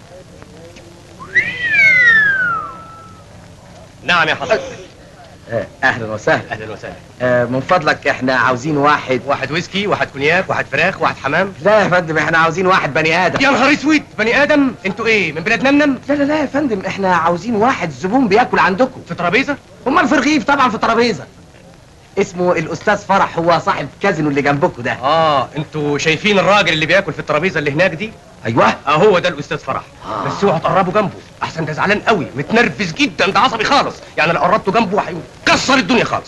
S9: نعم يا حضرتك.
S2: آه اهلا وسهلا.
S9: اهلا وسهلا.
S2: آه من فضلك احنا عاوزين واحد
S9: واحد ويسكي، واحد كونياك، واحد فراخ، واحد حمام.
S2: لا يا فندم احنا عاوزين واحد بني ادم.
S9: يا نهار اسود، بني ادم؟ انتوا ايه من بلاد نمنم؟
S2: لا لا لا يا فندم احنا عاوزين واحد زبون بياكل عندكم
S9: في ترابيزه؟
S2: امال في رغيف طبعا في ترابيزه. اسمه الاستاذ فرح، هو صاحب كازينو اللي جنبكم ده.
S9: اه انتوا شايفين الراجل اللي بياكل في الترابيزه اللي هناك دي؟
S2: ايوه
S9: اه هو ده الاستاذ فرح.
S2: آه.
S9: بس اوعوا تقربوا جنبه احسن، ده زعلان قوي متنرفز جدا، ده عصبي خالص، يعني لو قربتوا جنبه هيكسر الدنيا خالص.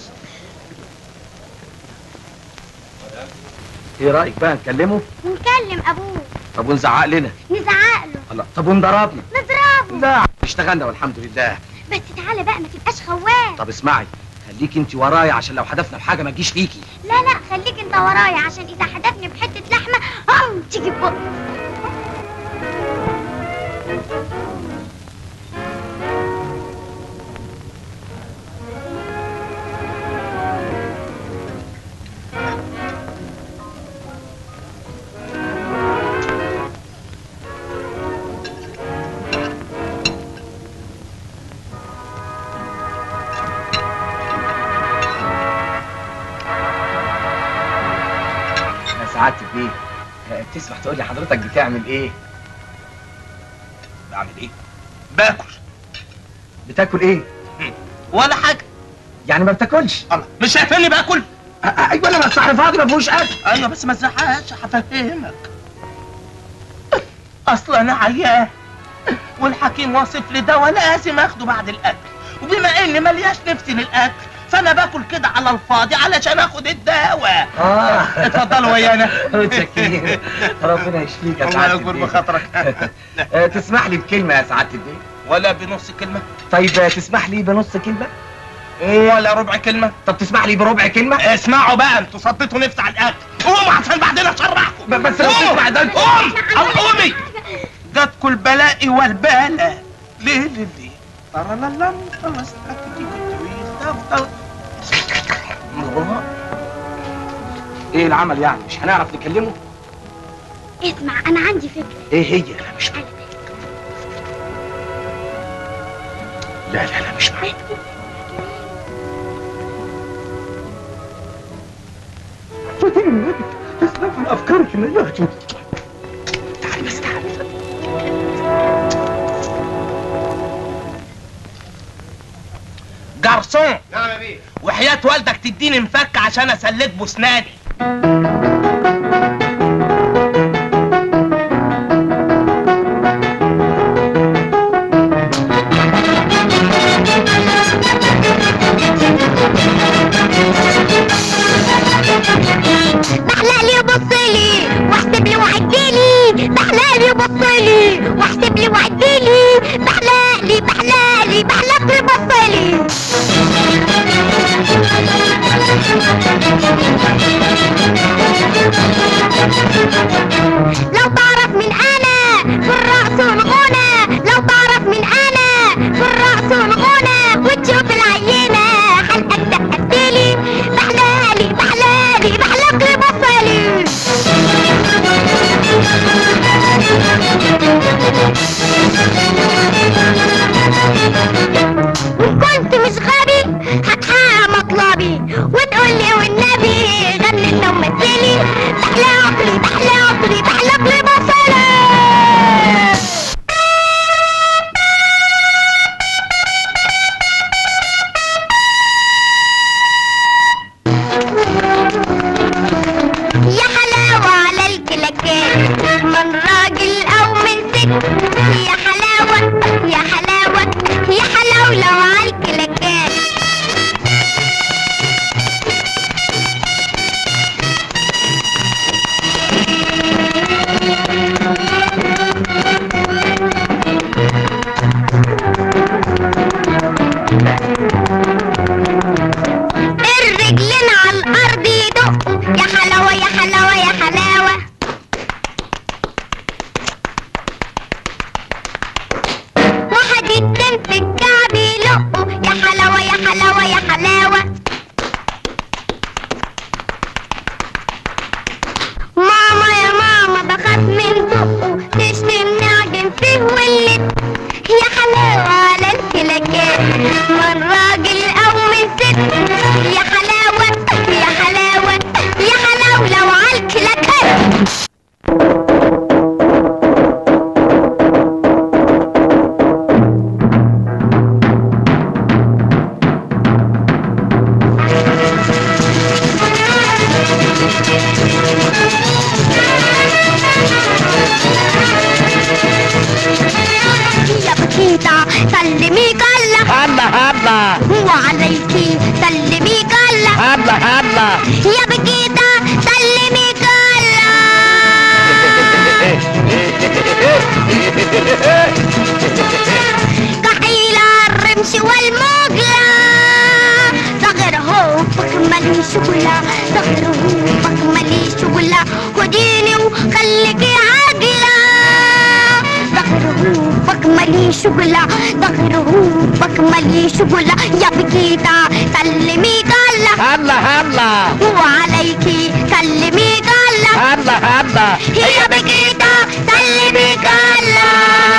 S2: ايه رايك بقى نكلمه؟
S1: نكلم ابوه.
S2: طب ونزعق لنا؟
S1: نزعق له.
S2: الله، طب ونضربنا؟
S1: نضربه.
S2: لا اشتغلنا والحمد لله.
S1: بس تعالى بقى ما تبقاش خوان.
S2: طب اسمعي، خليكي انت ورايا عشان لو حدفنا بحاجه ما تجيش فيكي.
S1: لا لا خليك انت ورايا عشان اذا حدفني بحته لحمه هم تيجي في بقي.
S2: سعادتك بيه، آه، تسمح تقول لي حضرتك بتعمل ايه؟
S3: بعمل ايه؟ باكل.
S2: بتاكل ايه؟
S3: ولا حاجه.
S2: يعني ما بتاكلش؟
S3: الله، مش شايفني باكل؟
S2: آه، آه، ايوه انا الصحن فاضي ما فيهوش اكل.
S3: ايوه بس ما تزعقش هفهمك. اصل انا عيان والحكيم واصف لي دواء لازم اخده بعد الاكل، وبما اني ملياش نفسي للاكل فانا باكل كده على الفاضي علشان اخد الدواء.
S2: اه
S3: اتفضلوا ويانا.
S2: متشكرين، ربنا يشفيك يا
S3: الله
S2: سعادة
S3: يكبر
S2: البيه.
S3: بخاطرك.
S2: آه، تسمح لي بكلمه يا سعاده البيه؟
S3: ولا بنص كلمه؟
S2: طيب آه، تسمح لي بنص كلمه؟
S3: ولا ربع كلمه؟
S2: طب تسمح لي بربع كلمه؟
S3: اسمعوا بقى، انتوا صديتوا نفس على الاكل، قوموا عشان بعدين اشرحكم.
S2: ب- بس لو
S3: قوموا.
S2: تسمع ده انت-
S3: قوم قومي. جاتكوا البلاء والبلاء. ليه ليه ليه؟ ترى لا لا خلاص
S2: ايه العمل يعني؟ مش هنعرف نكلمه؟
S1: اسمع انا عندي فكره.
S2: ايه هي؟ لا مش معايا. لا لا لا مش معايا. اسمع من افكارك ان يا اختي. تعالي بس تعالي.
S3: جرسون،
S9: نعم يا بيه.
S3: وحياة والدك تديني مفك عشان اسلك بسناني.
S1: بحلق شغلة، ظهره فك ماليش شغلة، خديني وخليكي عاجلة. ظهره فك ماليش شغلة، ظهره فك ماليش شغلة، يا بكيتا سلمي قالة
S8: هلا هلا
S1: وعليكي سلمي قالة
S8: هلا هلا
S1: يا بكيتا سلمي قالة.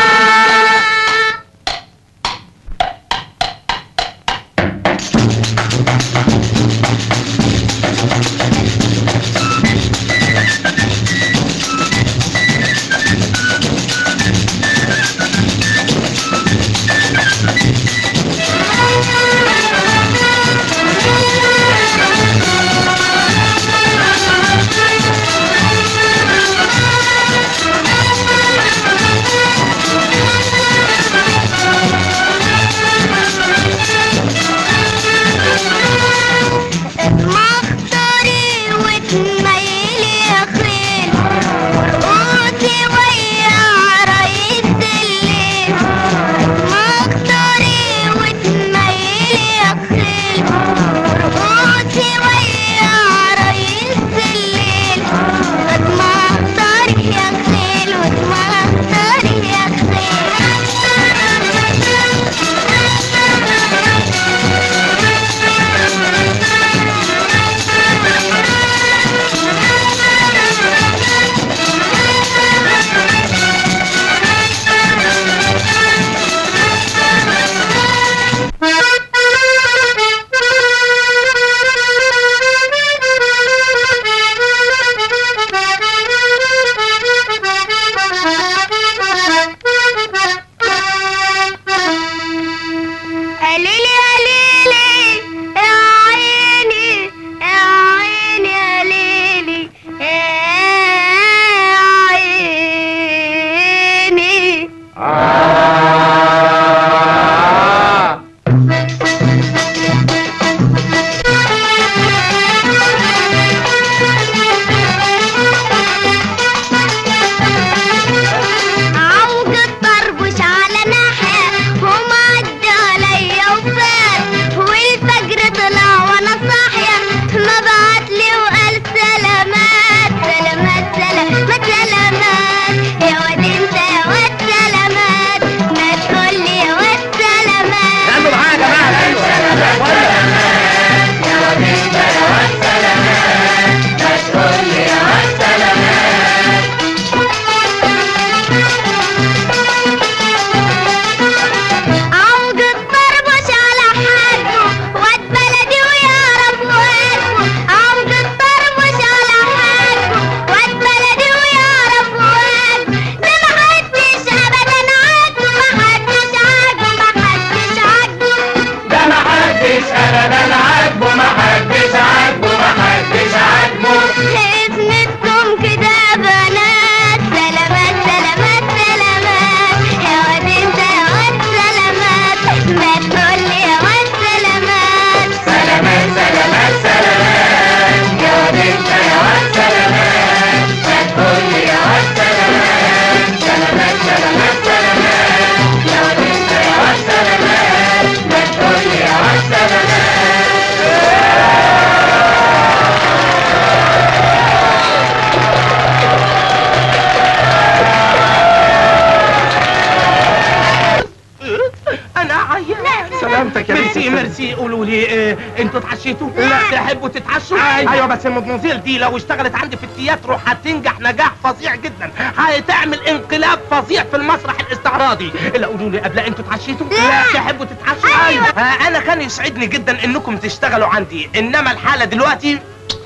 S9: سلامتك يا
S10: ميرسي ميرسي. قولوا لي إيه، انتوا اتعشيتوا؟
S1: لا.
S10: تحبوا تتعشوا؟
S9: أيوة.
S10: ايوه بس المدموزيل دي لو اشتغلت عندي في التياترو هتنجح نجاح فظيع جدا، هتعمل انقلاب فظيع في المسرح الاستعراضي. لا قولوا لي قبل انتوا اتعشيتوا؟
S1: لا.
S10: تحبوا تتعشوا؟
S1: أيوة.
S10: آه انا كان يسعدني جدا انكم تشتغلوا عندي، انما الحالة دلوقتي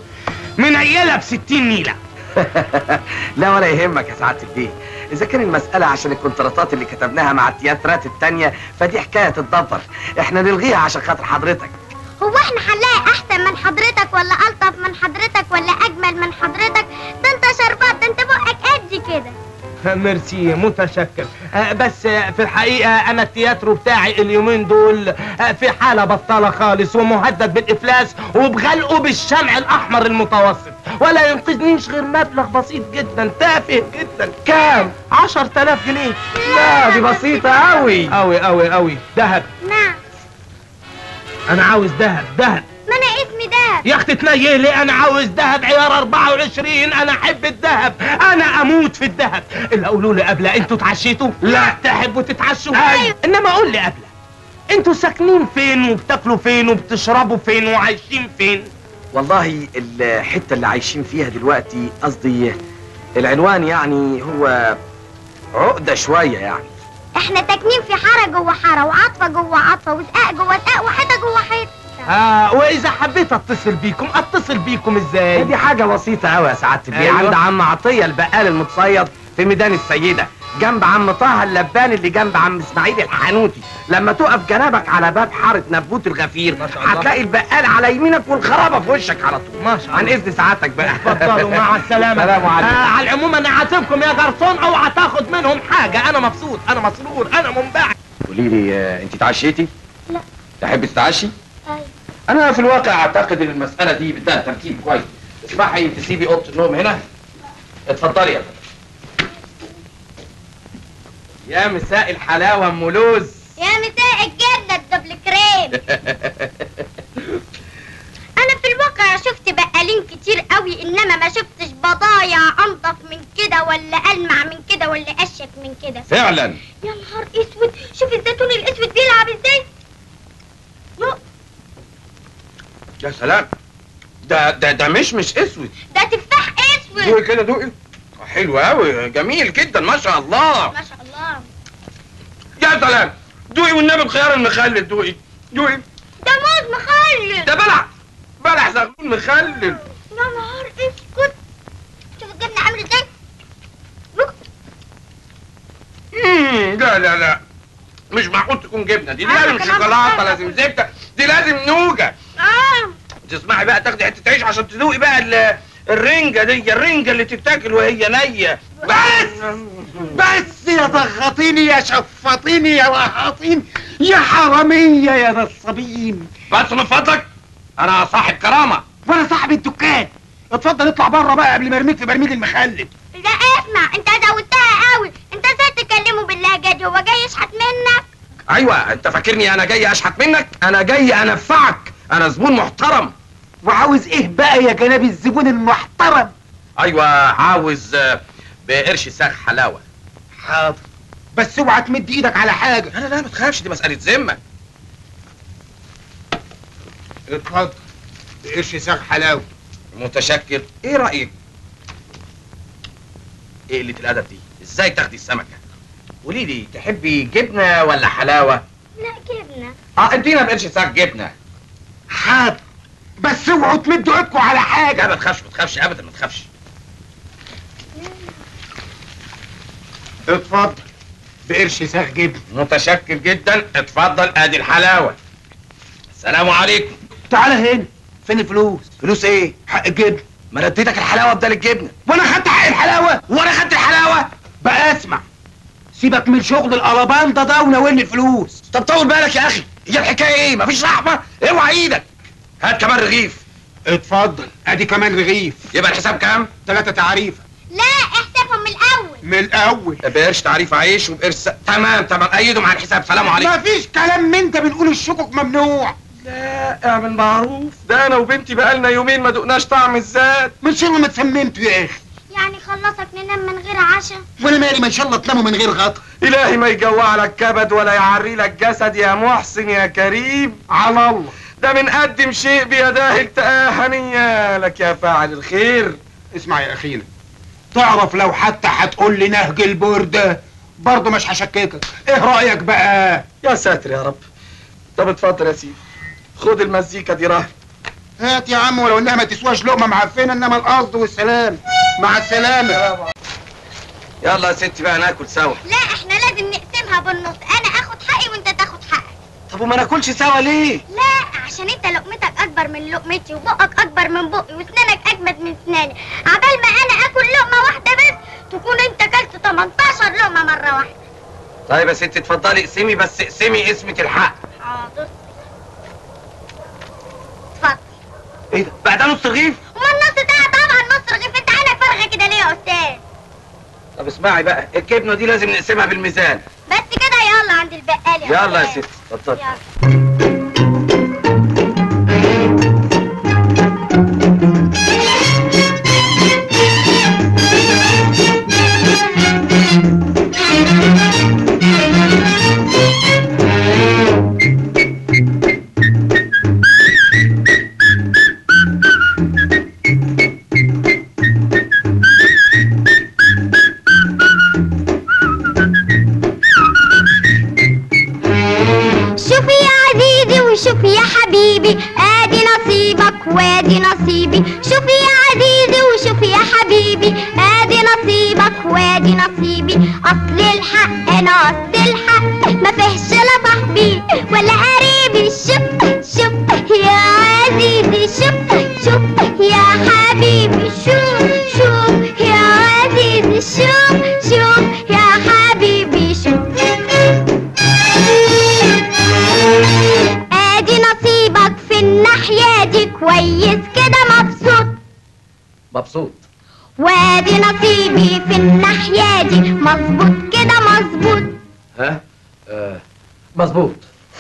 S10: منيلة بستين نيلة.
S2: لا ولا يهمك يا سعادة البيه، إذا كان المسألة عشان الكونتراتات اللي كتبناها مع التياترات التانية فدي حكاية تتدبر، احنا نلغيها عشان خاطر حضرتك.
S1: هو احنا هنلاقي احسن من حضرتك ولا الطف من حضرتك ولا اجمل من حضرتك؟ ده انت شربات، ده انت بقك قد كده.
S10: ميرسي متشكر. آه بس آه في الحقيقة أنا التياترو بتاعي اليومين دول آه في حالة بطالة خالص ومهدد بالإفلاس وبغلقه بالشمع الأحمر المتوسط، ولا ينقذنيش غير مبلغ بسيط جدا تافه جدا.
S2: كام؟
S10: عشر تلاف جنيه.
S2: لا دي بسيطة أوي
S10: أوي أوي أوي. دهب.
S1: نعم.
S10: أنا عاوز دهب دهب.
S1: ما انا اسمي اديني دهب.
S10: يا اختي تنيلي، انا عاوز دهب عيار اربعة وعشرين، انا احب الدهب، انا اموت في الدهب. اللي قولوا لي قبل، انتوا اتعشيتوا؟ لا. تحبوا تتعشوا؟
S1: أيوة.
S10: انما قول لي قبل، انتوا ساكنين فين وبتاكلوا فين وبتشربوا فين وعايشين فين؟
S2: والله الحتة اللي عايشين فيها دلوقتي، قصدي العنوان يعني هو عقدة شوية يعني.
S1: احنا ساكنين في حاره جوه حاره، وعطفه جوه عطفه، وسقاق جوه سقاق، وحيطه جوه حيطه.
S10: اه، واذا حبيت اتصل بيكم اتصل بيكم ازاي؟
S2: دي حاجة بسيطة قوي يا سعادة البيه.
S10: أيوة.
S2: عند عم عطية البقال المتصيد في ميدان السيدة، جنب عم طه اللبان اللي جنب عم اسماعيل الحانوتي. لما تقف جنبك على باب حارة نبوت الغفير هتلاقي البقال على يمينك والخرابة في وشك على طول.
S10: ما شاء الله.
S2: عن اذن سعادتك بقى.
S10: اتفضلوا مع السلامة.
S2: سلام عليكم.
S10: آه، على العموم انا عاتبكم يا جرسون، اوعى تاخد منهم حاجة. انا مبسوط، انا مسرور، انا منبعث.
S2: قولي لي، آه، انت اتعشيتي؟
S1: لا.
S2: تحبي تتعشي؟
S1: ايوه.
S2: انا في الواقع اعتقد ان المسألة دي بدها ترتيب كويس. اسمحي تسيبي اوضة النوم هنا. اتفضلي يا فندم. يا مساء الحلاوة ام لوز.
S1: يا مساء الجبنه الدبل كريم. انا في الواقع شفت بقالين كتير قوي، انما ما شفتش بضايع انضف من كده ولا المع من كده ولا اشيك من كده.
S2: فعلا.
S1: يا نهار اسود، شوف الزيتون الاسود بيلعب ازاي. يو،
S2: يا سلام، ده ده ده مش مش اسود،
S1: ده تفاح اسود.
S2: دوقي كده دوقي. حلو قوي، جميل جدا، ما شاء الله.
S1: ما شاء الله.
S2: يا سلام، دوقي والنبي الخيار المخلل، دوقي دوقي.
S1: ده موز مخلل.
S2: ده بلح بلح زغلول مخلل.
S1: يا نهار اسود، شوف الجبنه عامل ازاي. لوك.
S2: امم لا لا لا، مش معقول تكون جبنه دي، دي
S1: أنا
S2: لازم
S1: كمان
S2: شوكولاته،
S1: بحبها.
S2: لازم زبده، دي لازم نوجه.
S1: اه.
S2: تسمعي بقى، تاخدي حته عيش عشان تذوقي بقى ال- الرنجه دي، الرنجه اللي تتاكل وهي نيه.
S3: بس بس يا ضغطيني يا شفطيني يا وحاطين يا حرامية يا نصابين.
S2: بس من فضلك، انا صاحب كرامه.
S3: وانا صاحب الدكان. اتفضل اطلع بره بقى قبل ما ارميك في برميل المخلل.
S1: لا اسمع، انت زودتها قوي. انت ازاي تكلمه باللهجه دي؟ هو جاي يشحت منك؟
S2: ايوه، انت فاكرني انا جاي اشحت منك؟ انا جاي انفعك، انا زبون محترم.
S3: وعاوز ايه بقى يا جناب الزبون المحترم؟
S2: ايوه، عاوز آه، بقرش ساخ حلاوه.
S3: حاضر، بس اوعى تمد ايدك على حاجه.
S2: لا لا لا، ما تخافش، دي مساله ذمه.
S3: اتفضل، بقرش ساغ حلاوه.
S2: متشكر. ايه رايك؟ ايه قله الادب دي؟ ازاي تاخدي السمكه؟ قولي لي، تحبي جبنه ولا حلاوه؟
S1: لا جبنه.
S2: اه، ادينا بقرش ساخ جبنه.
S3: حاضر، بس اوعوا تمدوا ايدكم على
S2: لا،
S3: حاجه.
S2: ما تخافش ما تخافش ابدا، ما تخافش.
S3: اتفضل، بقرش ساغ جبنه.
S2: متشكر جدا. اتفضل، ادي الحلاوه. السلام عليكم.
S3: تعالى هنا. فين الفلوس؟
S2: فلوس ايه؟
S3: حق الجبنه.
S2: ما انا اديتك الحلاوه بدل الجبنه.
S3: وانا خدت حق الحلاوه؟
S2: وانا خدت الحلاوه؟
S3: بقى اسمع، سيبك من شغل القلبان ده ده وناولني الفلوس.
S2: طب طول بالك يا اخي، هي الحكايه ايه؟ مفيش رحمه؟ اوعى ايدك. هات كمان رغيف.
S3: اتفضل، ادي كمان رغيف.
S2: يبقى الحساب كام؟
S3: ثلاثة تعريفة.
S1: لا، احسبهم من الاول.
S3: من الاول.
S2: بقرش تعريف عيش وبقرش س... تمام تمام، ايدوا مع الحساب. سلام عليكم.
S3: مفيش كلام من ده، بنقول الشكك ممنوع.
S2: لا، اعمل معروف، ده انا وبنتي بقالنا يومين ما دقناش طعم الزاد.
S3: من شغل ما تسممتوا يا اخي.
S1: يعني خلصك ننام من غير عشاء؟
S3: وانا مالي، ما ان شاء الله تناموا من غير غطا.
S2: الهي ما يجوع لك كبد ولا يعري لك جسد يا محسن يا كريم.
S3: على الله.
S2: ده من قدم شيء بيداه التقاه. هنيا لك يا فاعل الخير.
S3: اسمع يا اخينا، تعرف لو حتى هتقول لي نهج البرده برضه مش هشككك. ايه رايك بقى؟
S2: يا ساتر يا رب. طب اتفضل يا سيدي، خد المزيكا دي رهن.
S3: هات يا عم، ولو انها ما تسواش لقمه معفنه، انما القصد والسلام. مع السلامه.
S2: يلا يا ستي بقى ناكل سوا.
S1: لا، احنا لازم نقسمها بالنص، انا اخد حقي وانت تاخد حقك.
S2: طب وما ناكلش سوا ليه؟
S1: لا، عشان انت لقمتك اكبر من لقمتي، وبقك اكبر من بقي، واسنانك اجمد من اسناني. عبال ما انا اكل لقمه واحده بس تكون انت اكلت تمنتاشر لقمه مره واحده.
S2: طيب يا ستي اتفضلي اقسمي، بس اقسمي قسمة الحق.
S1: حاضر. اتفضل.
S2: ايه ده؟ بقى ده نص رغيف؟
S1: وما النص ده طبعا نص رغيف. انت عينك فارغه كده ليه يا استاذ؟
S2: طب اسمعي بقى، الجبنه دي لازم نقسمها بالميزان.
S1: بس كده، يلا عند البقال.
S2: يلا يا ستي اتفضلي.
S1: يلا. وشوف يا حبيبي ادي نصيبك وادي نصيبي، شوف يا عزيزي وشوف يا حبيبي ادي نصيبك وادي نصيبي. اصل الحق انا اصل الحق ما فيهش لا صاحبي ولا قريبي. شوف شوف يا عزيزي شوف شوف يا حبيبي شوف شوف يا عزيزي شوف شوف يا حبيبي شوف. ادي نصيبك في الناحية دي كويس كده مبسوط
S9: مبسوط.
S1: وادي نصيبي في الناحية دي مظبوط كده مظبوط.
S9: ها؟ آه مظبوط.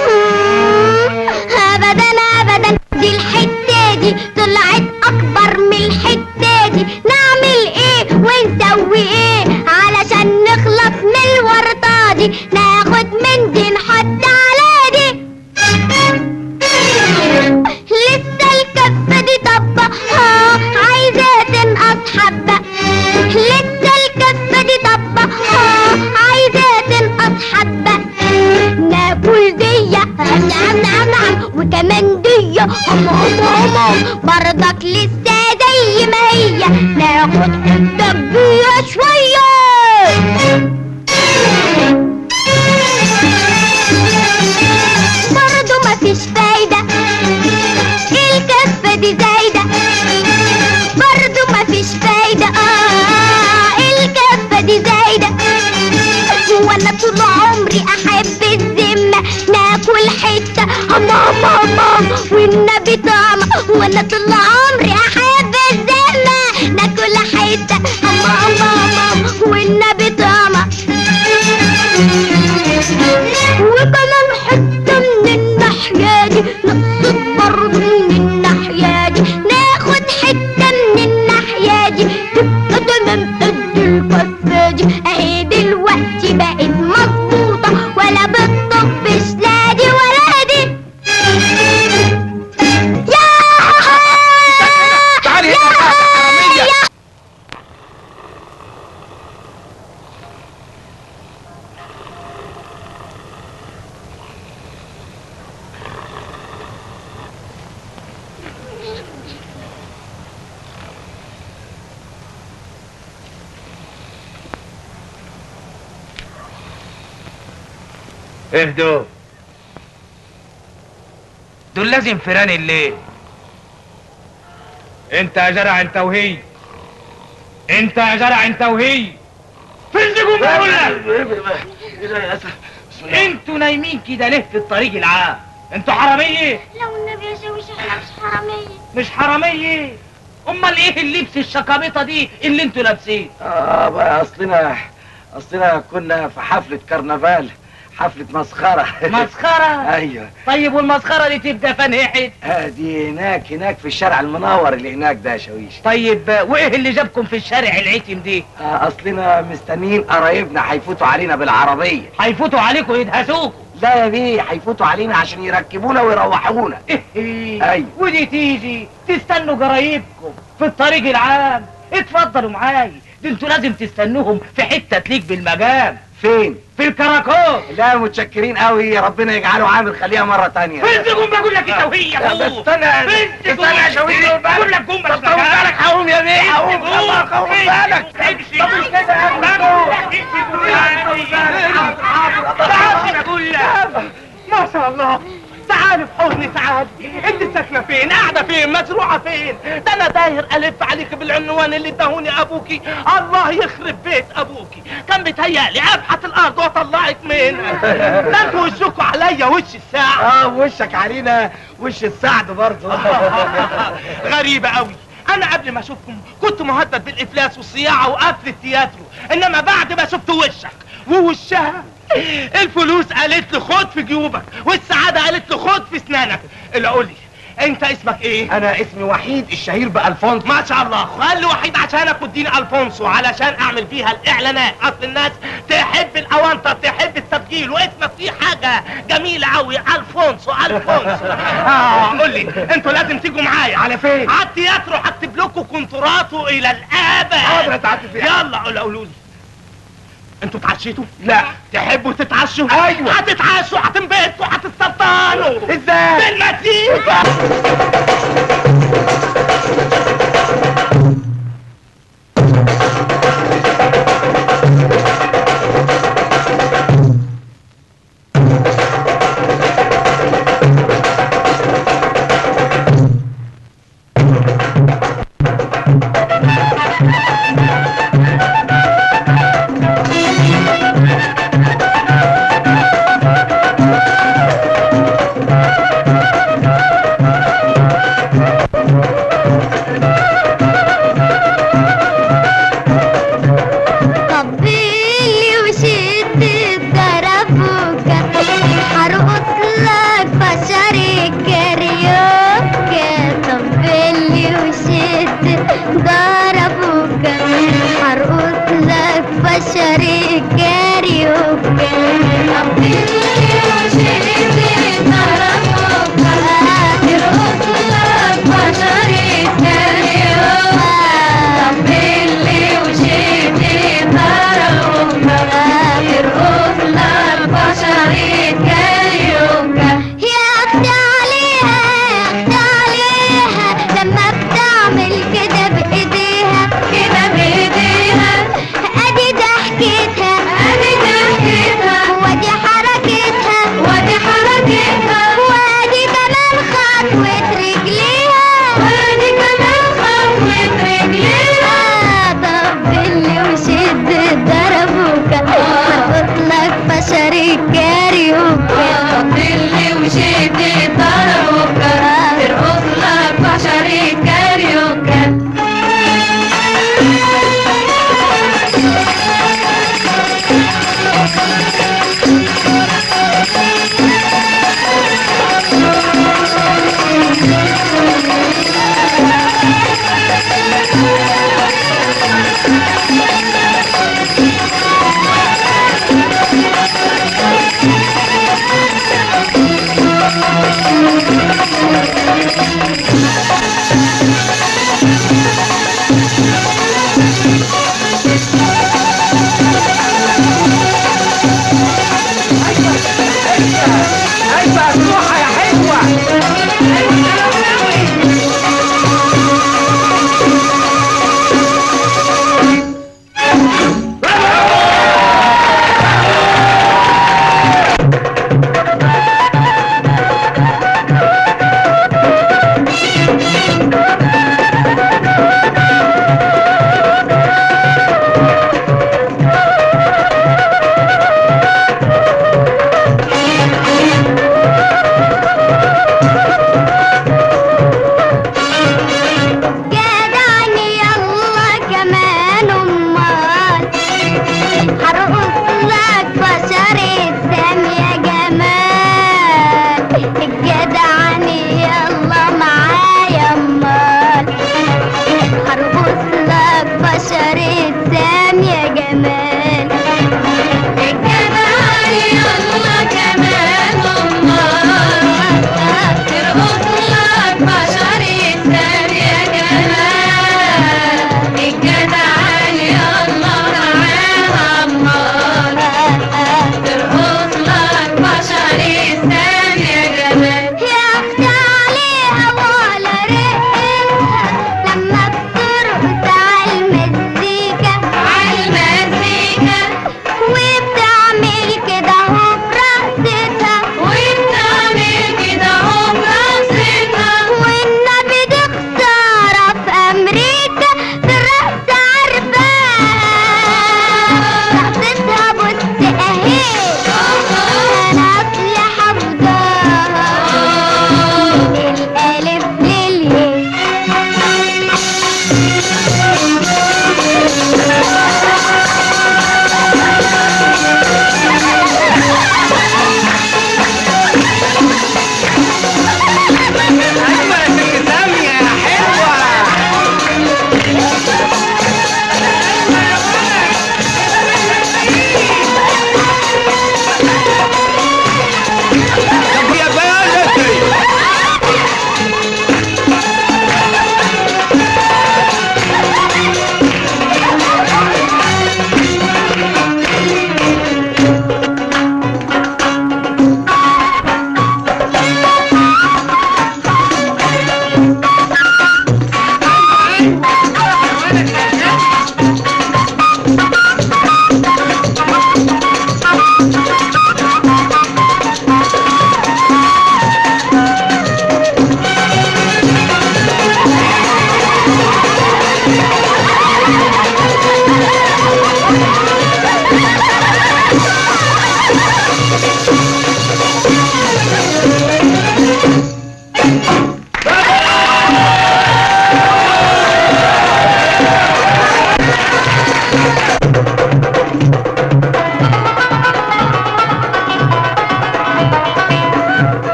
S1: ابدا ابدا دي الحتة دي طلعت اكبر من الحتة دي. نعمل ايه ونسوي ايه علشان نخلص من الورطة دي؟ ناخد من دي نحط على دي. لسه الكفة دي طبة ها عايزة تنقص حبة. لسه الكفة دي طبة ها عايزة تنقص حبة. ناكل دية نعم نعم نعم وكمان دية هم هم هم برضك لسه زي ما هي. ناخد حتة كبيرة شوية. برضو مفيش فايدة الكفة دي زايدة. برضو مفيش فايدة آه الكفة دي زايدة. وانا طول عمري احب الذمة ناكل حتة هم هم هم والنبي طعمة. وانا طول عمري احب الذمة ناكل حتة هم هم هم والنبي طعمة. وكمان حتة من الناحية دي نقصد برضه من الناحية دي. ناخد حتة من الناحية دي تبقى تمام قد الكفة دي. اهي دلوقتي بقت مظبوطة ولا بتطبش لا دي ولا دي. يا
S2: تعالي هنا يا حرامية.
S10: اهدوا دول لازم فيران الليل. انت يا جرع انت وهي، انت يا جرع انت وهي فين نجوم كلها؟ انتوا نايمين كده ليه في الطريق العام؟ انتوا حراميه؟
S1: لو النبي يا شويش احنا مش حرامية.
S10: مش حراميه؟ امال ايه اللبس الشقامطه دي اللي انتوا لابسين؟
S2: اه بقى اصلنا اصلنا كنا في حفلة كرنفال، حفلة مسخرة.
S10: مسخرة؟
S2: ايوه.
S10: طيب والمسخرة دي تبقى فين حد؟
S2: آه دي هناك هناك في الشارع المنور اللي هناك ده يا شويش.
S10: طيب وايه اللي جابكم في الشارع العتم دي؟
S2: آه اصلنا مستنيين قرايبنا هيفوتوا علينا بالعربية.
S10: هيفوتوا عليكم يدهسوكوا؟
S2: لا يا بيه هيفوتوا علينا عشان يركبونا ويروحونا.
S10: ايه
S2: ايوه.
S10: ودي تيجي تستنوا قرايبكم في الطريق العام؟ اتفضلوا معاي، دي انتوا لازم تستنوهم في حتة تليق بالمقام.
S2: فين؟
S10: في الكراكون.
S2: لا متشكرين قوي، ربنا يجعله عامل خليها مرة تانية.
S10: فين تقوم بقول لك انت وهي يا
S2: بس استنى
S10: فين
S2: استنى يا شويش
S10: بقول لك قوم
S2: طب طول بالك هقوم يا بيه هقوم الله قوم بالك.
S10: امشي
S2: طب مش كده يا
S10: تعالي بقول لك ما شاء الله. تعالي في حضني تعالي. انت ساكنه فين؟ قاعده فين؟ مزروعه فين؟ ده انا داير الف عليك بالعنوان اللي اداهوني ابوكي. الله يخرب بيت ابوكي، كان بيتهيألي ابحث الارض واطلعك منها. ده انتوا وشكوا عليا وش الساعه.
S2: اه وشك علينا وش السعد برضه.
S10: غريبه قوي، انا قبل ما اشوفكم كنت مهدد بالافلاس والصياعه وقفل التياترو، انما بعد ما شفت وشك ووشها الفلوس قالت لي خد في جيوبك والسعاده قالت لي خد في اسنانك. اللي قولي انت اسمك ايه؟
S2: انا اسمي وحيد الشهير بالفونس.
S10: ما شاء الله. خلي وحيد عشانك واديني الفونسو علشان اعمل فيها الاعلانات. اصل الناس تحب الاونطه تحب التسجيل واسمك فيه حاجه جميله قوي الفونسو الفونسو. اه قول لي انتوا لازم تيجوا معايا.
S2: على فين؟
S10: على التياترو. هكتب لكم كونتراتو الى الابد.
S2: حاضر اتعدي فيها.
S10: يلا قولوا لي انتوا اتعشيتوا؟
S2: لا.
S10: تحبوا تتعشوا؟
S2: ايوه.
S10: هتتعشوا هتنبسطوا هتستبطنوا.
S2: ازاي؟
S10: المزيكا.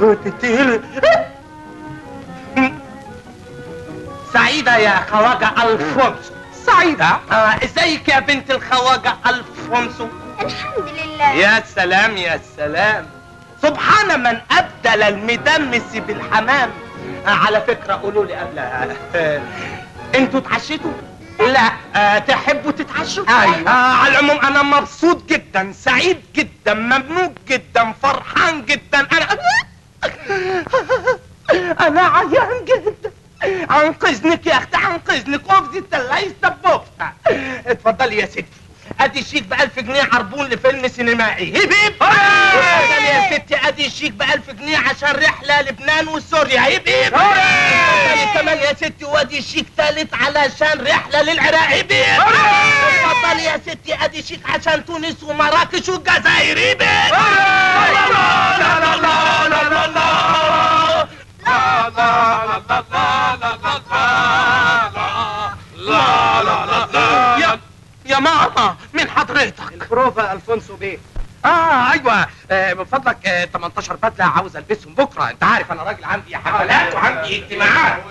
S10: سعيدة يا خواجة ألفونسو.
S3: سعيدة.
S10: آه ازيك يا بنت الخواجة ألفونسو؟
S1: الحمد لله.
S10: يا سلام يا سلام، سبحان من أبدل المدمس بالحمام. آه على فكرة قولوا لي قبلها، آه انتوا اتعشيتوا؟ لا. آه تحبوا تتعشوا؟
S3: أيوة.
S10: آه على العموم أنا مبسوط جدا، سعيد جدا، ممنون جدا، فرحان جدا. أنا أنا عيان جدا. أنقذنك يا أختي، أنقذنك. أفزت ليس بوفتا. اتفضلي يا ستي، ادي شيك بألف جنيه عربون لفيلم سينمائي. هيب هيب. اتفضلي يا ستي، ادي شيك بألف جنيه عشان رحلة لبنان وسوريا. هيب هيب. اتفضلي كمان يا ستي، وادي شيك تالت علشان رحلة للعراق. هيب هيب. اتفضلي يا ستي، ادي شيك عشان تونس ومراكش والجزائر. هيب هيب. يا يا ماما، من حضرتك؟
S2: البروفا الفونسو بيه.
S3: اه ايوه، آه من فضلك آه تمنتاشر بدله عاوز البسهم بكره. انت عارف انا راجل عندي حفلات وعندي اجتماعات.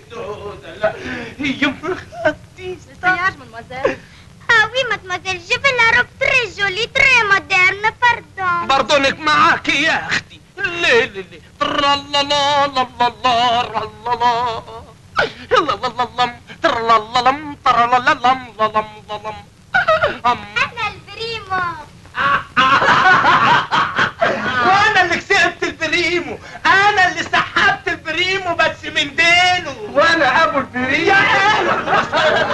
S10: يا اختي
S6: Voyage, mademoiselle.
S1: Ah oui, mademoiselle, je vais la robe très jolie, très moderne, pardon.
S10: برضونك معاكي يا اختي. ليه ليه ليه ترلالا لا لا لا رلالا يلا لا لا لم ترلالا لم ترلالا لم لم لم.
S1: أنا البريمو.
S10: وانا اللي كسبت البريمو، انا اللي سحبت البريمو بس من دينه.
S3: وانا ابو البريم.
S10: يا اهلا.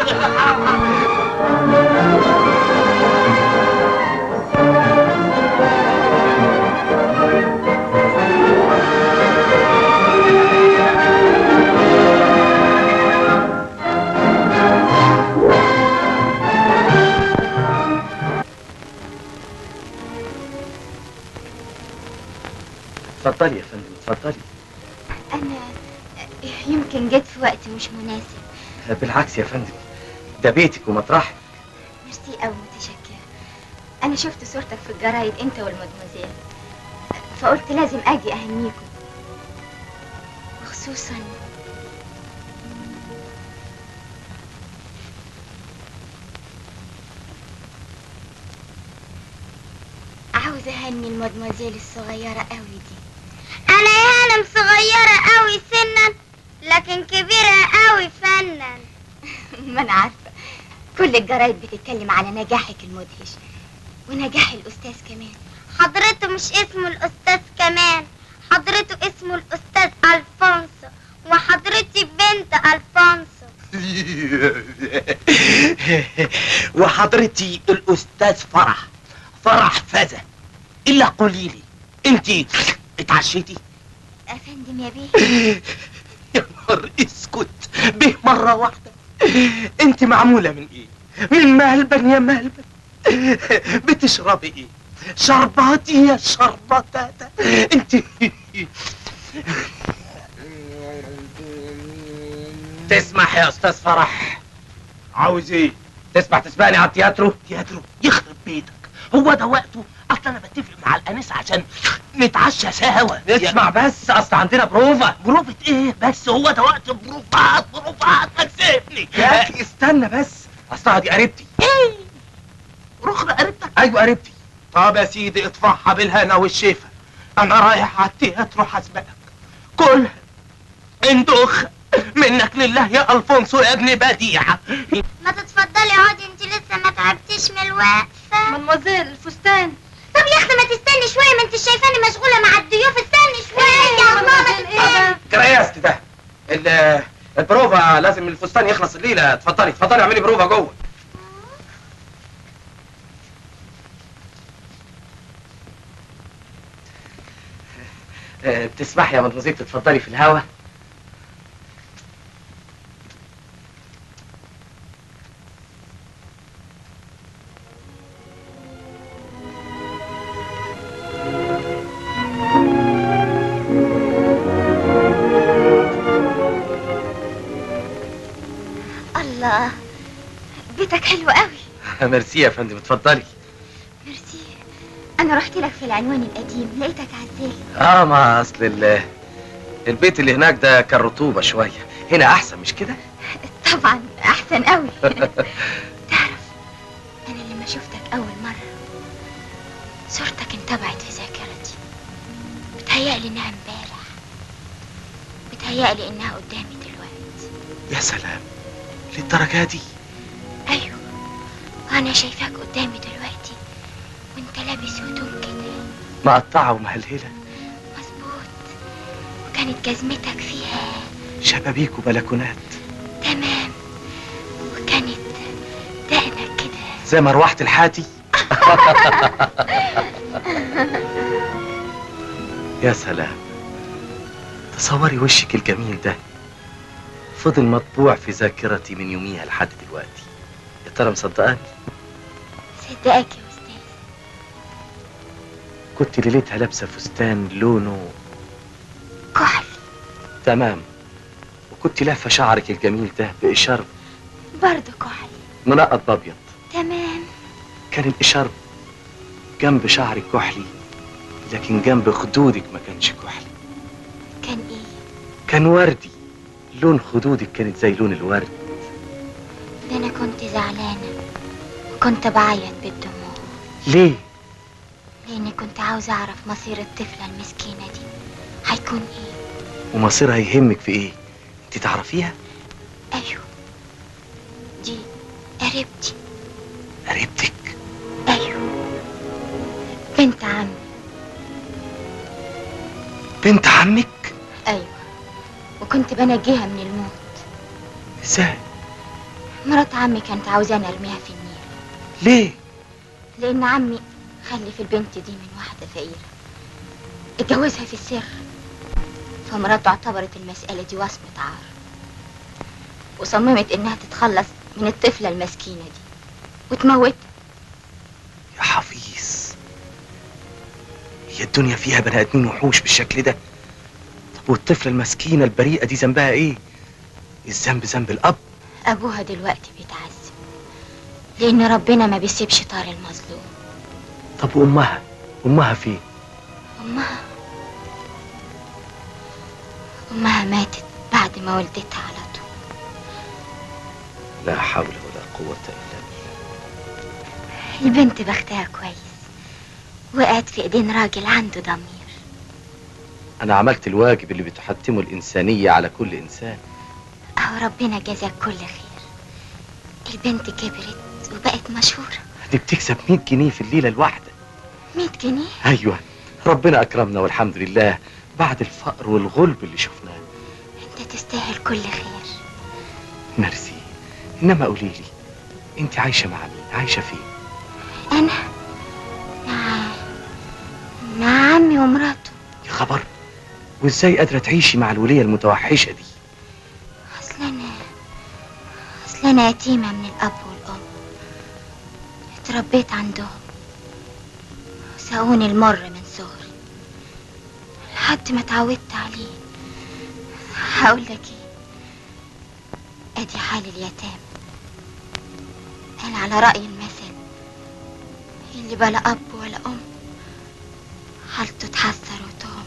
S2: اتفضلي يا فندم، اتفضلي.
S1: أنا يمكن جيت في وقت مش مناسب.
S2: بالعكس يا فندم، ده بيتك ومطرحك.
S1: ميرسي أوي، متشكرة. أنا شفت صورتك في الجرايد أنت والمدموزيل، فقلت لازم أجي أهنيكم، وخصوصا عاوزة أهني المدموزيل الصغيرة أوي دي. أنا يا هانم صغيرة أوي سنا، لكن كبيرة أوي فنا. ما أنا عارفة، كل الجرايد بتتكلم على نجاحك المدهش ونجاح الأستاذ كمان. حضرته مش اسمه الأستاذ كمان، حضرته اسمه الأستاذ ألفونسو، وحضرتي بنت ألفونسو.
S10: وحضرتي الأستاذ فرح، فرح فزة. إلا قولي لي، أنتِ اتعشيتي؟
S1: أفندم يا بيه.
S10: يا نهار اسكت، به مرة واحدة. أنتِ معمولة من إيه؟ من مهلبن يا مهلبن. بتشربي إيه؟ شرباتي يا شرباتاتا. أنتِ
S3: تسمح يا استاذ فرح؟
S10: عاوز إيه؟
S3: تسمح تسبقني على التياترو؟
S10: تياترو يخرب بيتك، هو ده وقته؟ اصل انا بتفق مع الانسه عشان نتعشى سوا.
S3: اسمع بس، اصل عندنا بروفا.
S10: بروفة ايه بس؟ هو ده وقت بروفات بروفات. ما تسيبني
S3: يا اخي استنى بس، اصلها دي قريبتي.
S10: ايه؟ رخرة قريبتك؟
S3: ايوه قريبتي.
S10: طب يا سيدي اطفحها بالهنا والشفا، انا رايح على التياترو هسبقك. كلها اندخ منك لله يا الفونسو يا ابن بديعه.
S1: ما تتفضلي اقعدي، انت لسه ما تعبتيش من الوقفة.
S6: مادموزيل، الفستان.
S1: طب يا اختي ما تستني شوية، ما انت شايفاني مشغولة مع الضيوف. استني شوية يا ماما.
S3: كرياست ده ال- البروفا لازم الفستان يخلص الليلة. اتفضلي اتفضلي اعملي بروفا جوه. بتسمحي يا مدموزيل تتفضلي في الهوا؟
S1: الله، بيتك حلو قوي.
S3: ميرسي يا فندم، اتفضلي.
S1: ميرسي. انا رحت لك في العنوان القديم لقيتك عزال.
S2: اه ما اصل ال- البيت اللي هناك ده كان رطوبة شوية، هنا احسن مش كده؟
S1: طبعا احسن قوي. تعرف انا لما شفتك اول مرة صورتك انطبعت في ذاكرتي، بتهيألي انها امبارح، بتهيألي انها قدامي دلوقتي.
S2: يا سلام، للدرجة دي؟
S1: ايوه، وانا شايفاك قدامي دلوقتي وانت لابس هدوم كده
S2: مقطعة ومهلهلة،
S1: مظبوط، وكانت جزمتك فيها
S2: شبابيك وبلكونات،
S1: تمام، وكانت دقنك كده
S2: زي مروحة الحاتي. يا سلام، تصوري وشك الجميل ده فضل مطبوع في ذاكرتي من يوميها لحد دلوقتي. يا ترى مصدقاني؟
S1: صدقك يا استاذ.
S2: كنت ليلتها لابسه فستان لونه
S1: كحل.
S2: تمام، وكنت لافه شعرك الجميل ده بإشارب
S1: برضه كحل.
S2: منقط بابيض.
S1: تمام.
S2: كان الإشارب جنب شعرك كحلي، لكن جنب خدودك ما كانش كحلي،
S1: كان ايه؟
S2: كان وردي. لون خدودك كانت زي لون الورد.
S1: ده انا كنت زعلانه وكنت بعيط بالدموع.
S2: ليه؟
S1: لاني كنت عاوزه اعرف مصير الطفله المسكينه دي هيكون ايه.
S2: ومصيرها يهمك في ايه؟ انت تعرفيها؟
S1: ايوه، دي قريبتي.
S2: قريبتك؟
S1: ايوه، بنت عمي.
S2: بنت عمك؟
S1: ايوه، وكنت بنجيها من الموت.
S2: ازاي؟
S1: مرات عمي كانت عاوزاني ارميها في النيل.
S2: ليه؟
S1: لان عمي خلف البنت دي من واحده فقيره، اتجوزها في السر، فمراته اعتبرت المساله دي وصمه عار، وصممت انها تتخلص من الطفله المسكينه دي وتموتها.
S2: يا حفيظ، هي الدنيا فيها بني ادمين وحوش بالشكل ده؟ طب والطفله المسكينه البريئه دي ذنبها ايه؟ الذنب ذنب الاب.
S1: ابوها دلوقتي بيتعذب لان ربنا ما بيسيبش طار المظلوم.
S2: طب وامها؟ امها فين؟
S1: امها امها ماتت بعد ما ولدتها على طول.
S2: لا حول ولا قوه الا بالله.
S1: البنت بختها كويس، وقعت في ايدين راجل عنده ضمير.
S2: انا عملت الواجب اللي بتحتمه الانسانيه على كل انسان.
S1: اهو ربنا جزاك كل خير. البنت كبرت وبقت مشهوره.
S2: دي بتكسب مية جنيه في الليله الواحده.
S1: مية جنيه؟
S2: ايوه، ربنا اكرمنا والحمد لله بعد الفقر والغلب اللي شفناه.
S1: انت تستاهل كل خير.
S2: ميرسي. انما قولي لي، انت عايشه مع مين؟ عايشه فين؟
S1: انا مع مع عمي ومراته.
S2: يا خبر، وازاي قادره تعيشي مع الوليه المتوحشه دي؟
S1: اصل انا اصل انا يتيمه من الاب والام، اتربيت عندهم ساقوني المر من صغري لحد ما اتعودت عليه. هقول لك ايه، ادي حال اليتام. قال على رأي المثل، اللي بلا اب ولا ام حالته تحسر وتهم.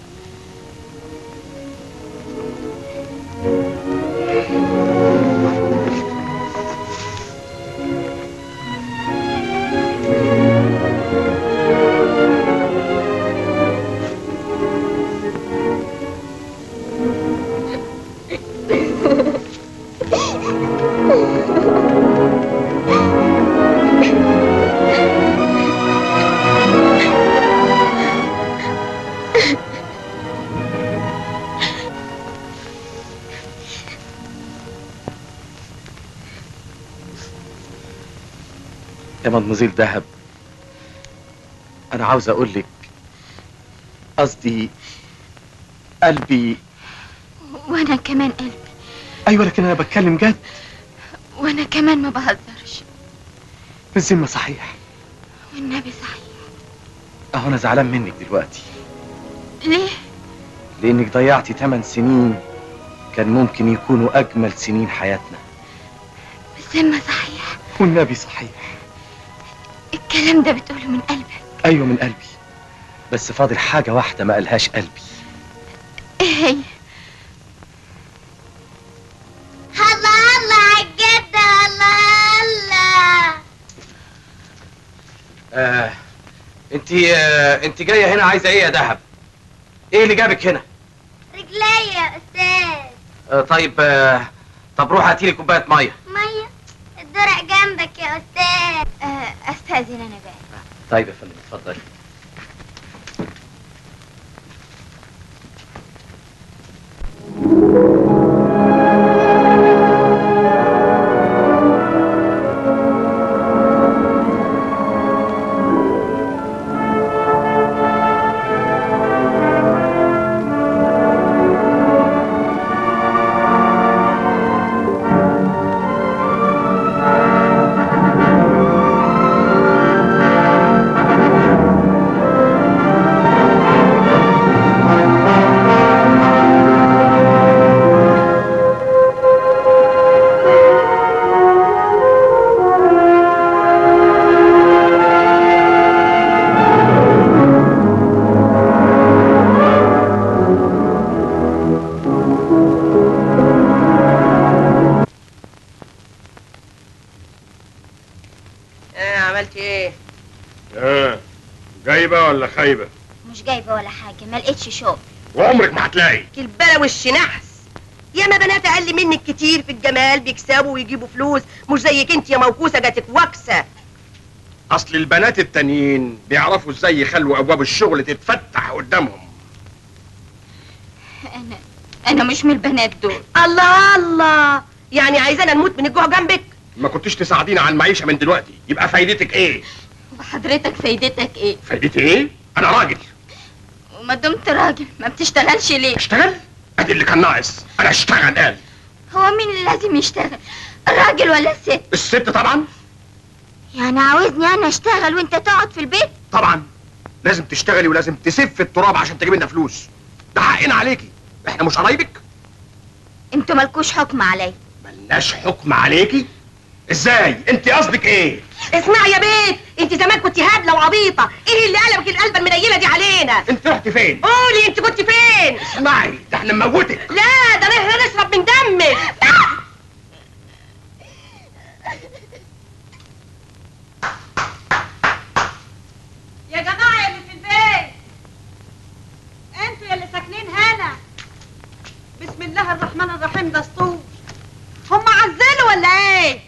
S2: يا مدموزيل دهب، انا عاوز اقول لك، قصدي قلبي.
S1: وانا كمان قلبي.
S2: ايوه، لكن انا بتكلم جد.
S1: وانا كمان ما بهزرش.
S2: بالذمه صحيح؟
S1: والنبي صحيح.
S2: اهو انا زعلان منك دلوقتي.
S1: ليه؟
S2: لانك ضيعتي ثمان سنين كان ممكن يكونوا اجمل سنين حياتنا.
S1: بالذمه صحيح؟
S2: والنبي صحيح.
S1: الكلام ده بتقوله من قلبك؟
S2: ايوه من قلبي، بس فاضل حاجه واحده ما قالهاش قلبي.
S6: ايه هي؟
S1: الله الله عالجد، الله الله.
S2: آه انت آه انت جايه هنا عايزه ايه يا دهب؟ ايه اللي جابك هنا؟
S1: رجلي يا استاذ.
S2: آه طيب آه طب روح هاتيلي كوبايه ميه.
S1: ميه؟ الدرع جنبك يا استاذ. آه استاذن انا بقى.
S2: طيب يا فندم اتفضلي.
S5: ولا خايبه؟
S1: مش جايبه ولا حاجه، ما لقيتش شغل.
S5: وعمرك ما هتلاقي.
S4: كلبله وش نحس. ياما بنات اقل منك كتير في الجمال بيكسبوا ويجيبوا فلوس، مش زيك انت يا موكوسه جاتك وكسه.
S5: اصل البنات التانيين بيعرفوا ازاي يخلوا ابواب الشغل تتفتح قدامهم.
S1: انا انا مش من البنات دول.
S4: الله الله، يعني عايزانا نموت من الجوع جنبك؟
S5: ما كنتش تساعدينا على المعيشه من دلوقتي، يبقى فايدتك ايه؟
S1: وحضرتك فايدتك ايه؟
S5: فايدتي ايه؟ انا راجل.
S1: وما دمت راجل ما بتشتغلش ليه؟
S5: اشتغل؟ ادي اللي كان ناقص، انا اشتغل قال.
S1: هو مين اللي لازم يشتغل؟ الراجل ولا الست؟
S5: الست طبعا.
S1: يعني عاوزني انا اشتغل وانت تقعد في البيت؟
S5: طبعا لازم تشتغلي ولازم تسف التراب عشان تجيب لنا فلوس، ده حقنا عليكي، احنا مش قرايبك؟
S1: انتوا مالكوش حكم عليا.
S5: ملناش حكم عليكي؟ ازاي؟ انت قصدك ايه؟
S4: اسمعي يا بيت، انت زمان كنت هبله وعبيطه، ايه اللي قلبك القلبه المنيله دي علينا؟
S5: انت رحت فين؟
S4: قولي انت كنت فين؟
S5: اسمعي ده احنا نموتك.
S4: لا ده احنا نشرب من دمك.
S7: يا جماعه اللي في البيت، انتوا يلي ساكنين هنا، بسم الله الرحمن الرحيم، دستور. هم عزلوا ولا ايه؟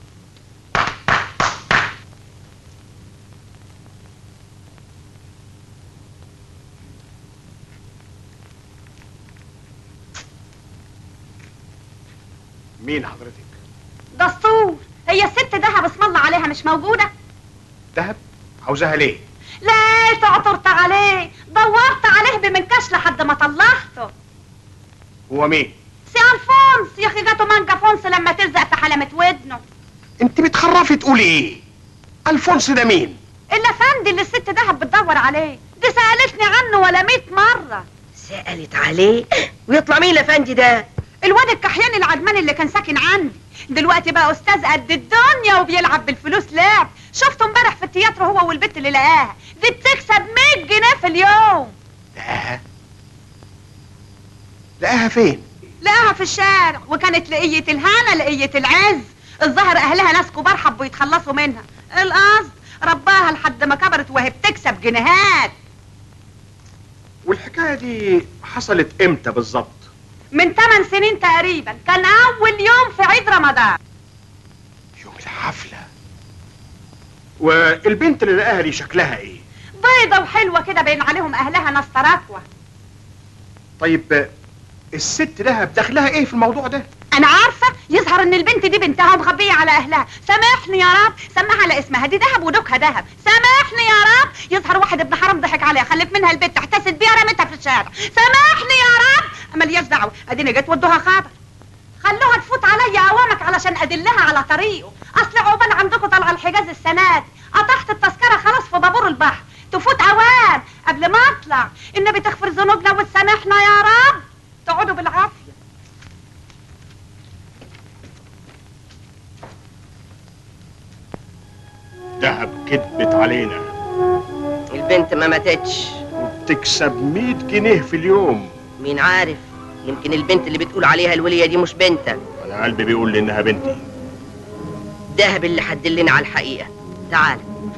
S5: مين حضرتك؟
S7: دستور. هي الست دهب اسم الله عليها مش موجوده؟
S5: دهب؟ عاوزاها ليه؟
S7: لا عثرت عليه، دورت عليه بمنكش لحد ما طلعته.
S5: هو مين؟
S7: سي الفونس يا اخي، جاته مانجا فونس لما تلزق في حلمة ودنه.
S5: انت بتخرفي تقولي ايه؟ الفونس ده مين؟
S7: الافندي اللي الست دهب بتدور عليه، دي سالتني عنه ولا مية مره.
S4: سالت عليه؟ ويطلع مين الافندي ده؟
S7: الواد الكحياني العدماني اللي كان ساكن عندي، دلوقتي بقى استاذ قد الدنيا وبيلعب بالفلوس لعب. شفته امبارح في التياترو هو والبت اللي لقاها، دي بتكسب مية جنيه في اليوم.
S5: لقاها؟ لقاها فين؟
S7: لقاها في الشارع، وكانت لقية الهنا لقية العز. الظاهر اهلها ناس كبار حبوا يتخلصوا منها، القصد رباها لحد ما كبرت وهي بتكسب جنيهات.
S5: والحكايه دي حصلت امتى بالظبط؟
S7: من ثمان سنين تقريبا، كان اول يوم في عيد رمضان.
S5: يوم الحفله. والبنت اللي لقاها دي شكلها ايه؟
S7: بيضة وحلوة كده، باين عليهم اهلها ناس تراكوة.
S5: طيب الست دهب دخلها ايه في الموضوع ده؟
S7: انا عارفة، يظهر ان البنت دي بنتها مخبية على اهلها. سامحني يا رب، سماها على اسمها، دي دهب ودوكها دهب. سامحني يا رب، يظهر واحد ابن حرام ضحك عليها، خلف منها البنت، احتست بيها رمتها في الشارع. سامحني يا رب، ملياش دعوة، اديني جيت ودوها خبر. خلوها تفوت عليا اوامك علشان ادلها على طريقه. اصل عقبال عندكم طالعه الحجاز السنه دي، قطعت التذكره خلاص في بابور البحر، تفوت اوام قبل ما اطلع. النبي تغفر ذنوبنا وتسامحنا يا رب، تقعدوا بالعافيه.
S5: دهب كدبت علينا.
S4: البنت ما ماتتش.
S5: وبتكسب مية جنيه في اليوم.
S4: مين عارف، يمكن البنت اللي بتقول عليها الولية دي مش بنتك.
S5: انا قلبي بيقول لي انها بنتي.
S4: دهب اللي حدلنا على الحقيقة. تعال.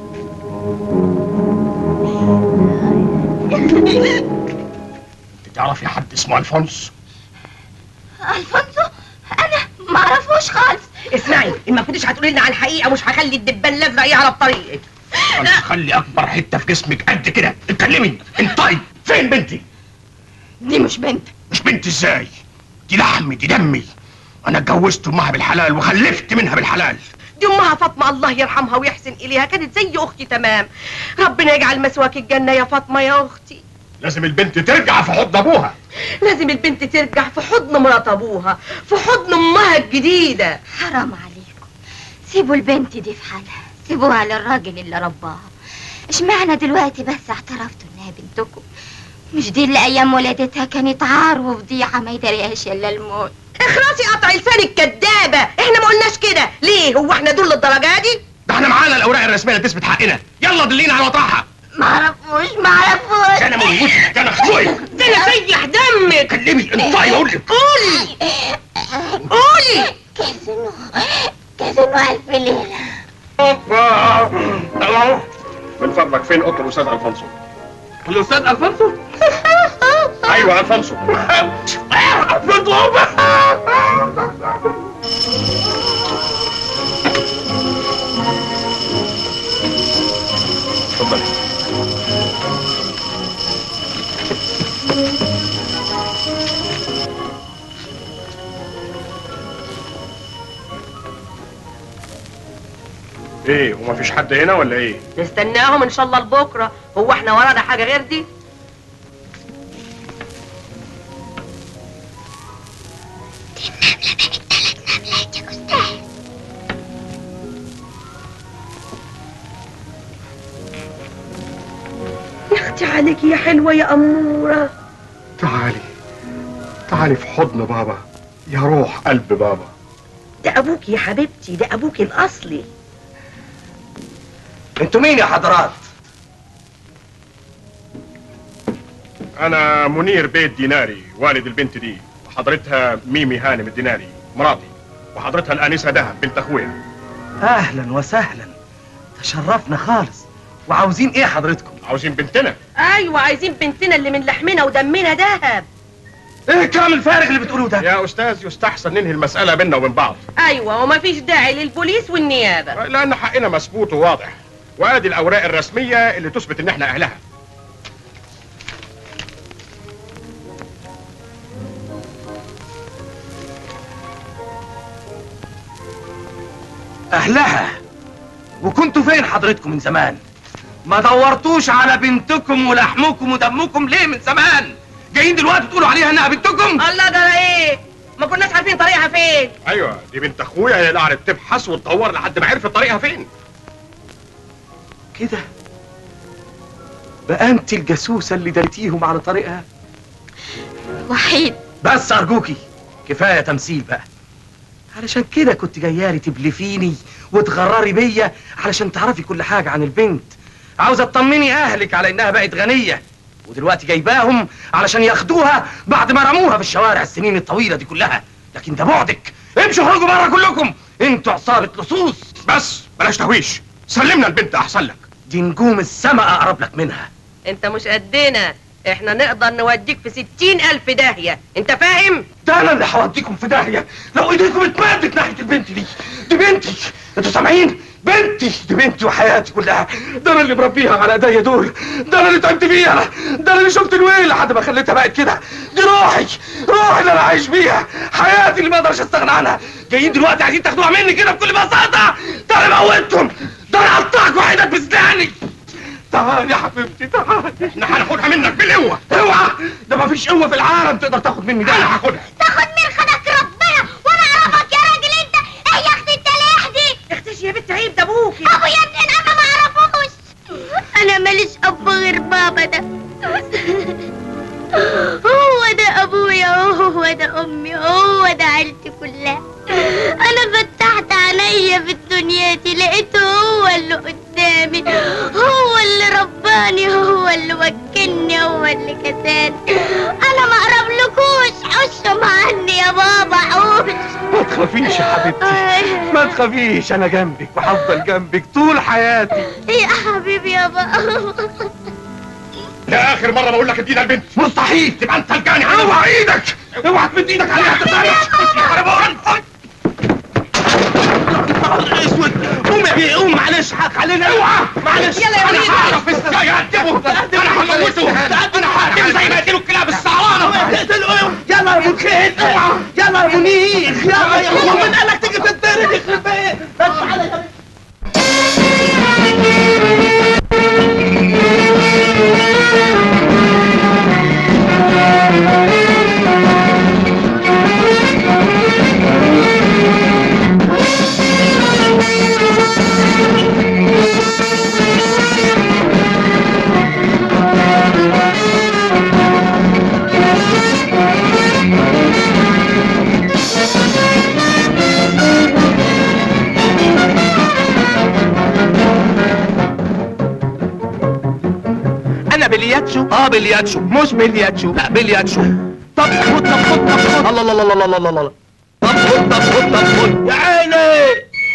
S5: انت تعرفي حد اسمه الفونسو؟
S1: الفونسو؟ انا ما اعرفوش خالص.
S4: اسمعي، ان ما كنتش هتقولي لنا على الحقيقة مش هخلي الدبان الازرق يعرف طريقك.
S5: انا خلي اكبر حتة في جسمك قد كده. اتكلمي انطقي. فين بنتي؟
S1: دي مش بنت.
S5: مش بنتي ازاي؟ دي لحمي، دي دمي. انا اتجوزت امها بالحلال وخلفت منها بالحلال.
S4: دي امها فاطمه الله يرحمها ويحسن اليها، كانت زي اختي تمام. ربنا يجعل مسواك الجنه يا فاطمه يا اختي.
S5: لازم البنت ترجع في حضن ابوها.
S4: لازم البنت ترجع في حضن مرات ابوها، في حضن امها الجديده.
S1: حرام عليكم، سيبوا البنت دي في حالها، سيبوها للراجل اللي رباها. اشمعنى دلوقتي بس اعترفتوا انها بنتكم؟ مش دي اللي ايام ولادتها كانت عار وفضيحه ما يدريهاش الا الموت؟
S4: اخرسي قطع لسانك كدابه، احنا ما قلناش كده. ليه؟ هو احنا دول للدرجه دي؟
S5: ده احنا معانا الاوراق الرسميه اللي تثبت حقنا. يلا دلينا على مطرحها.
S1: ما اعرفوش ما اعرفوش.
S5: ده انا موجود، ده انا اخوي.
S4: ده انا سيح دمك.
S5: كلمي انطقي اقول لك.
S4: قولي قولي.
S1: كازينو كازينو الف ليله.
S5: اوبا. من فضلك فين اوضه الاستاذ الفونسو؟
S10: الاستاذ الفونسو؟
S5: ايوه الفونسو.
S10: مطلوب.
S5: اتفضلي. ايه ومفيش حد هنا ولا ايه؟
S4: نستناهم ان شاء الله لبكره، هو احنا ورانا حاجه غير دي؟ يا اختي عليكي يا حلوه يا اموره.
S5: تعالي تعالي في حضن بابا يا روح قلب بابا.
S4: ده ابوك يا حبيبتي، ده ابوك الاصلي.
S9: انتوا مين يا حضرات؟
S5: انا منير بيت ديناري والد البنت دي، وحضرتها ميمي هانم الديناري مراتي، وحضرتها الانسه دهب بنت اخويا.
S10: اهلا وسهلا، تشرفنا خالص. وعاوزين ايه حضرتكم؟
S5: عاوزين بنتنا.
S4: ايوه عايزين بنتنا اللي من لحمنا ودمنا دهب.
S10: ايه الكلام الفارغ اللي بتقولوه ده؟
S5: يا استاذ يستحسن ننهي المساله بيننا وبين بعض.
S4: ايوه ومفيش داعي للبوليس والنيابه،
S5: لان حقنا مسبوط وواضح، وادي الاوراق الرسميه اللي تثبت ان احنا اهلها.
S10: اهلها؟ وكنتوا فين حضرتكم من زمان؟ ما دورتوش على بنتكم ولحمكم ودمكم ليه من زمان؟ جايين دلوقتي تقولوا عليها انها بنتكم؟
S4: الله ده ايه؟ ما كناش عارفين طريقها فين.
S5: ايوه دي بنت اخويا، هي اللي قعدت تبحث وتدور لحد ما عرفت طريقها فين.
S10: كده بقى انت الجاسوسه اللي دلتيهم على طريقها؟
S1: وحيد
S10: بس ارجوكي كفايه تمثيل بقى. علشان كده كنت جايالي تبلفيني وتغرري بيا علشان تعرفي كل حاجه عن البنت. عاوزه تطمني اهلك على انها بقت غنيه، ودلوقتي جايباهم علشان ياخدوها بعد ما رموها في الشوارع السنين الطويله دي كلها. لكن ده بعدك، امشوا اخرجوا بره كلكم، انتوا عصابه لصوص.
S5: بس بلاش تهويش، سلمنا البنت احسن لك.
S10: دي نجوم السما اقرب لك منها.
S4: انت مش قدنا، احنا نقدر نوديك في ستين الف داهيه، انت فاهم؟
S10: ده انا اللي هوديكم في داهيه لو ايديكم اتمدت ناحيه البنت دي. دي بنتي، انتوا سامعين؟ بنتي، دي بنتي وحياتي كلها. ده انا اللي مربيها على ايديا دول، ده انا اللي تعبت فيها، ده انا اللي شفت الويل لحد ما خليتها بقت كده. دي روحي، روحي اللي انا عايش بيها، حياتي اللي ما اقدرش استغنى عنها. جايين دلوقتي عايزين تاخدوها مني كده بكل بساطه. ده انا موتهم، ده انا هقطعك وحيدك بسناني. تعالي يا حبيبتي تعالي،
S5: احنا هناخدها منك بالقوه.
S10: اوعى، ده مفيش قوه في العالم تقدر تاخد مني ده.
S5: انا هاخدها.
S1: تاخد من خدك ربنا وانا اعرفك يا راجل انت. ايه يا اختي التلاح دي؟
S4: اختشي يا بنت عيب، ده ابوكي.
S1: ابويا منين؟ انا ما اعرفوش. انا ماليش اب غير بابا ده. هو ده ابويا، هو ده امي، هو ده عيلتي كلها. انا فتحت عينيا في الدنيا دي لقيته هو اللي قدامي، هو اللي رباني، هو اللي كساني. انا ما اقربلكوش، حشوا عني يا بابا، حوش.
S10: ما تخافيش يا حبيبتي، ما تخافيش، انا جنبك وهفضل جنبك طول حياتي.
S1: يا حبيبي يا بابا.
S5: لاخر مره بقول لك ادينا البنت.
S10: مستحيل تبقى انت الجاني. اوعى ايدك، اوعى تمد ايدك عليها تتعرف. انا بقول اسود. قوم يا بيه، قوم، معلش حق علينا. اوعى معلش.
S7: يلا يا
S10: انا
S7: وليد.
S10: هعرف ازاي اقدمه. انا هموته، انا هقدمه زي ما قتلوا الكلاب السعرانه. تقتلوا. يلا يا منخيل، اوعى. يلا يا منير، يلا يا منير. من قالك تيجي تتضرب يخرب بيت. بس تعالى يا بيه. بلياتشو؟ اه بلياتشو. مش بلياتشو، لا بلياتشو. طب خد طب خد طب خد. الله الله الله الله الله الله. طب خد طب خد طب خد. يا عيني.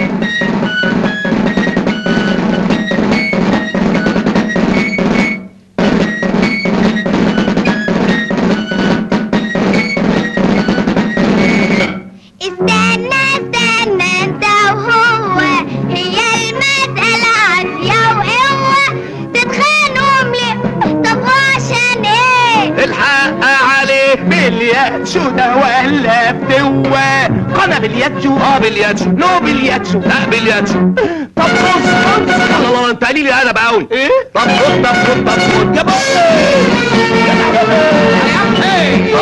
S1: استنى استنى انت وهو، هي المسألة عافية وقوة، تتخانقوا ليه؟ طب عشان ايه؟
S10: الحق عليه بلياتشو ده ولا فتوة؟ قنا بلياتشو؟ اه بلياتشو. نو بلياتشو، لا بلياتشو. طب بص بص. الله الله، انت قليلي انا بقول ايه؟ طب خد طب خد طب خد يا بص. يا حبيبي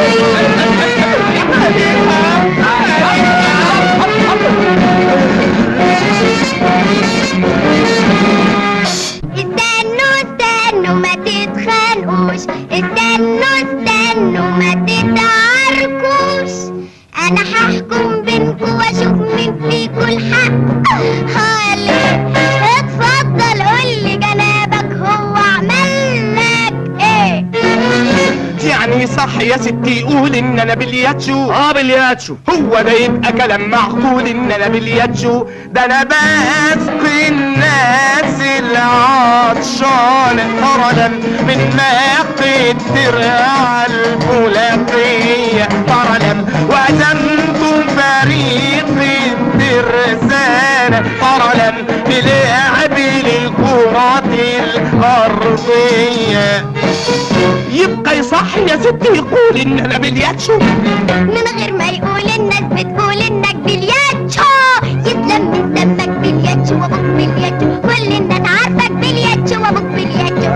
S1: استنوا استنوا ما تتخانقوش، استنوا استنوا ما تتعاركوش، انا هحكم بينكوا واشوف مين فيكوا الحق. هالي اتفضل قولي جنابك، هو عمل لك ايه؟
S10: يعني صح يا ستي يقول ان انا بلياتشو؟ اه بلياتشو. هو ده يبقى كلام معقول ان انا بلياتشو؟ ده انا بسقي الناس العطشان فردا من ماقي الدرع الفولاقية فردا، وعزمت فريق الترسانة فردا بلعب الكرة الأرضية. يبقى يصح يا ستي يقول ان انا بلياتشو
S1: من غير ما يقول الناس بتقول انك بلياتشو. يسلم من دمك بلياتشو وابوك بلياتشو، كل الناس عارفك بلياتشو وابوك بلياتشو.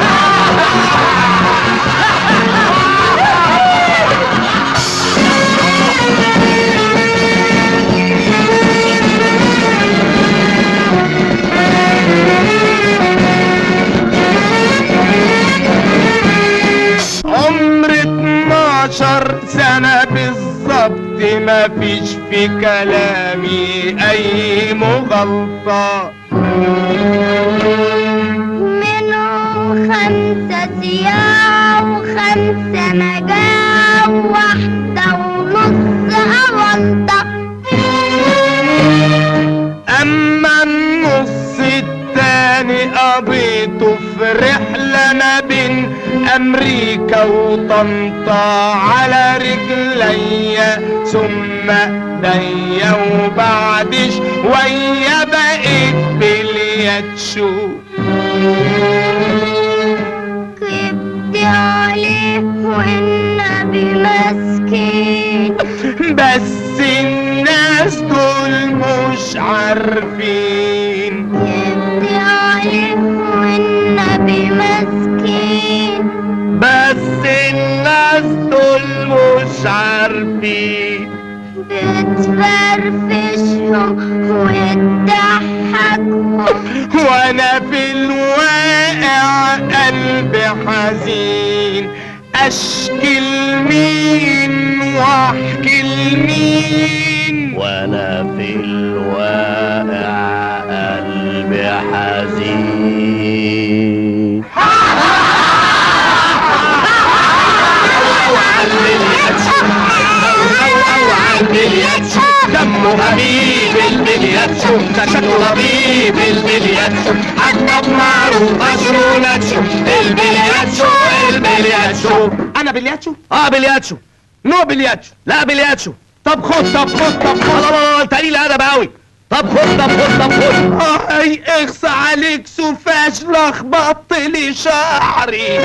S10: عمر اتناشر سنة بالظبط، ما فيش في كلامي اي مغالطة.
S1: منهم خمسة سياح وخمسة نجاة وواحدة ونص أونطة.
S10: اما النص التاني قضيته في رحلة ما بين امريكا وطنطا، على رجليا ثم ايديا وبعد شوية بقيت بلياتشو.
S1: كبت عليه والنبي مسكين،
S10: بس الناس دول مش عارفين.
S1: كبت عليه والنبي مسكين،
S10: بس الناس دول مش عارفين.
S1: بتفرفشهم وتضحكهم،
S10: وانا في الواقع قلبي حزين. اشكي لمين واحكي لمين، وانا في الواقع قلبي حزين.
S11: البلياتشو دمه غريب البلياتشو ده شكله رهيب البلياتشو حتى بناره قشره ناتشو البلياتشو البلياتشو.
S10: انا بلياتشو؟
S11: اه بلياتشو.
S10: نو بلياتشو.
S11: لا بلياتشو.
S10: طب خد طب خد طب خد.
S11: لا لا لا انت قليل ادب قوي. طب خد طب خد طب خد.
S10: اي اغصى عليك سوفاش لخبطت لي شعري.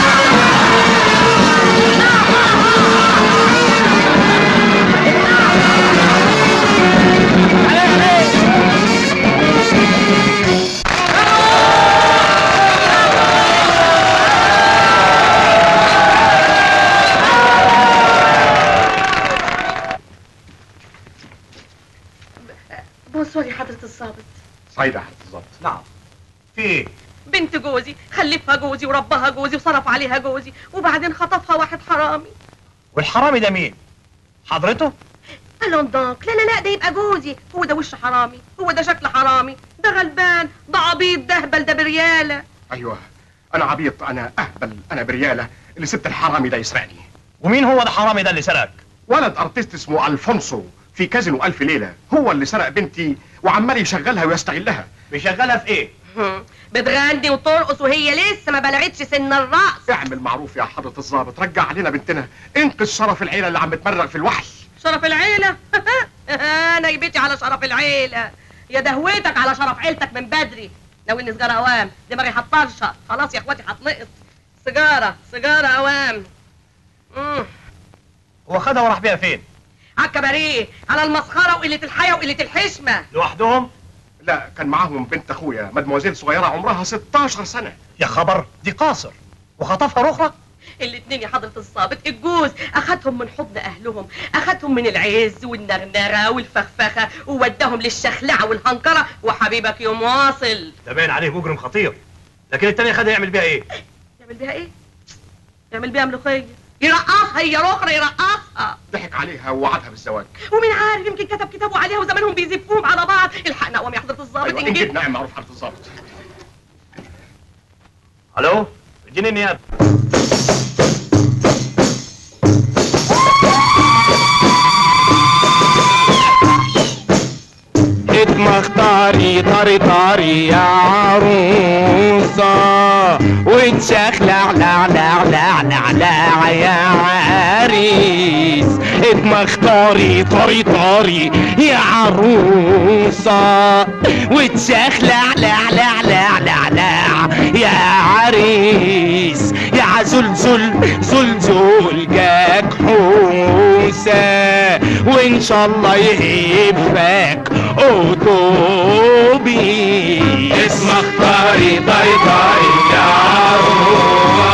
S4: بونسوار يا حضرة الضابط.
S5: سعيدة يا حضرة الضابط.
S10: نعم. في ايه؟
S4: بنت جوزي خلفها جوزي وربها جوزي وصرف عليها جوزي وبعدين خطفها واحد حرامي.
S10: والحرامي ده مين؟ حضرته؟
S4: الون دونك. لا لا لا ده يبقى جوزي. هو ده وش حرامي، هو ده شكل حرامي، ده غلبان، ده عبيط، ده اهبل، ده بريالة.
S5: ايوه انا عبيط، انا اهبل، انا بريالة اللي سبت الحرامي ده يسرقني.
S10: ومين هو ده حرامي ده اللي سرقك؟
S5: ولد ارتيست اسمه الفونسو في كازينو الف ليلة، هو اللي سرق بنتي وعمال يشغلها ويستغلها.
S10: بيشغلها في ايه؟
S4: بتغني وترقص وهي لسه ما بلغتش سن الرقص.
S5: اعمل معروف يا حضرة الضابط، رجع علينا بنتنا، انقذ شرف العيلة اللي عم تمرغ في الوحل.
S4: شرف العيلة؟ انا جبتي على شرف العيلة، يا دهوتك على شرف عيلتك من بدري. ناويني سجارة اوام، دماغي هتطرشق، خلاص يا اخواتي هتلقط. سجارة سجارة اوام. امم
S10: هو خدها وراح بيها فين؟
S4: على الكباريه، على المسخرة وقلة الحياة وقلة الحشمة.
S10: لوحدهم؟
S5: لا كان معاهم بنت اخويا مدموزيل صغيرة عمرها ستاشر سنة.
S10: يا خبر، دي قاصر وخطفها رخرة؟
S4: الاتنين يا حضرة الضابط. الجوز اخدهم من حضن اهلهم، اخدهم من العز والنغنغة والفخفخة ووداهم للشخلعة والهنكرة وحبيبك يوم واصل.
S10: ده باين عليه مجرم خطير. لكن التاني خدها يعمل بيها ايه؟
S4: يعمل بيها ايه؟ يعمل بيها ملوخية، يرقصها هي رخرة يرقصها.
S5: ضحك عليها ووعدها بالزواج.
S4: ومين عارف يمكن كتب كتابه عليها وزمانهم بيزفوهم على بعض. الحقنا قوم يا حضرة الضابط.
S5: أيوة انجد. نعم معروف حضرة الضابط.
S10: الو اديني النيابة. مختاري طاري طاري يا عروسة وتشخلع لع لع لع لع لع يا عريس. اتمختاري طاري طاري يا عروسة وتشخلع لع لع لع لع لع يا عريس. يا عزلزل زلزل جاك حوسة وان شاء الله يهبك أوتوبي. اسم اختاري طاري طاري يا عروسة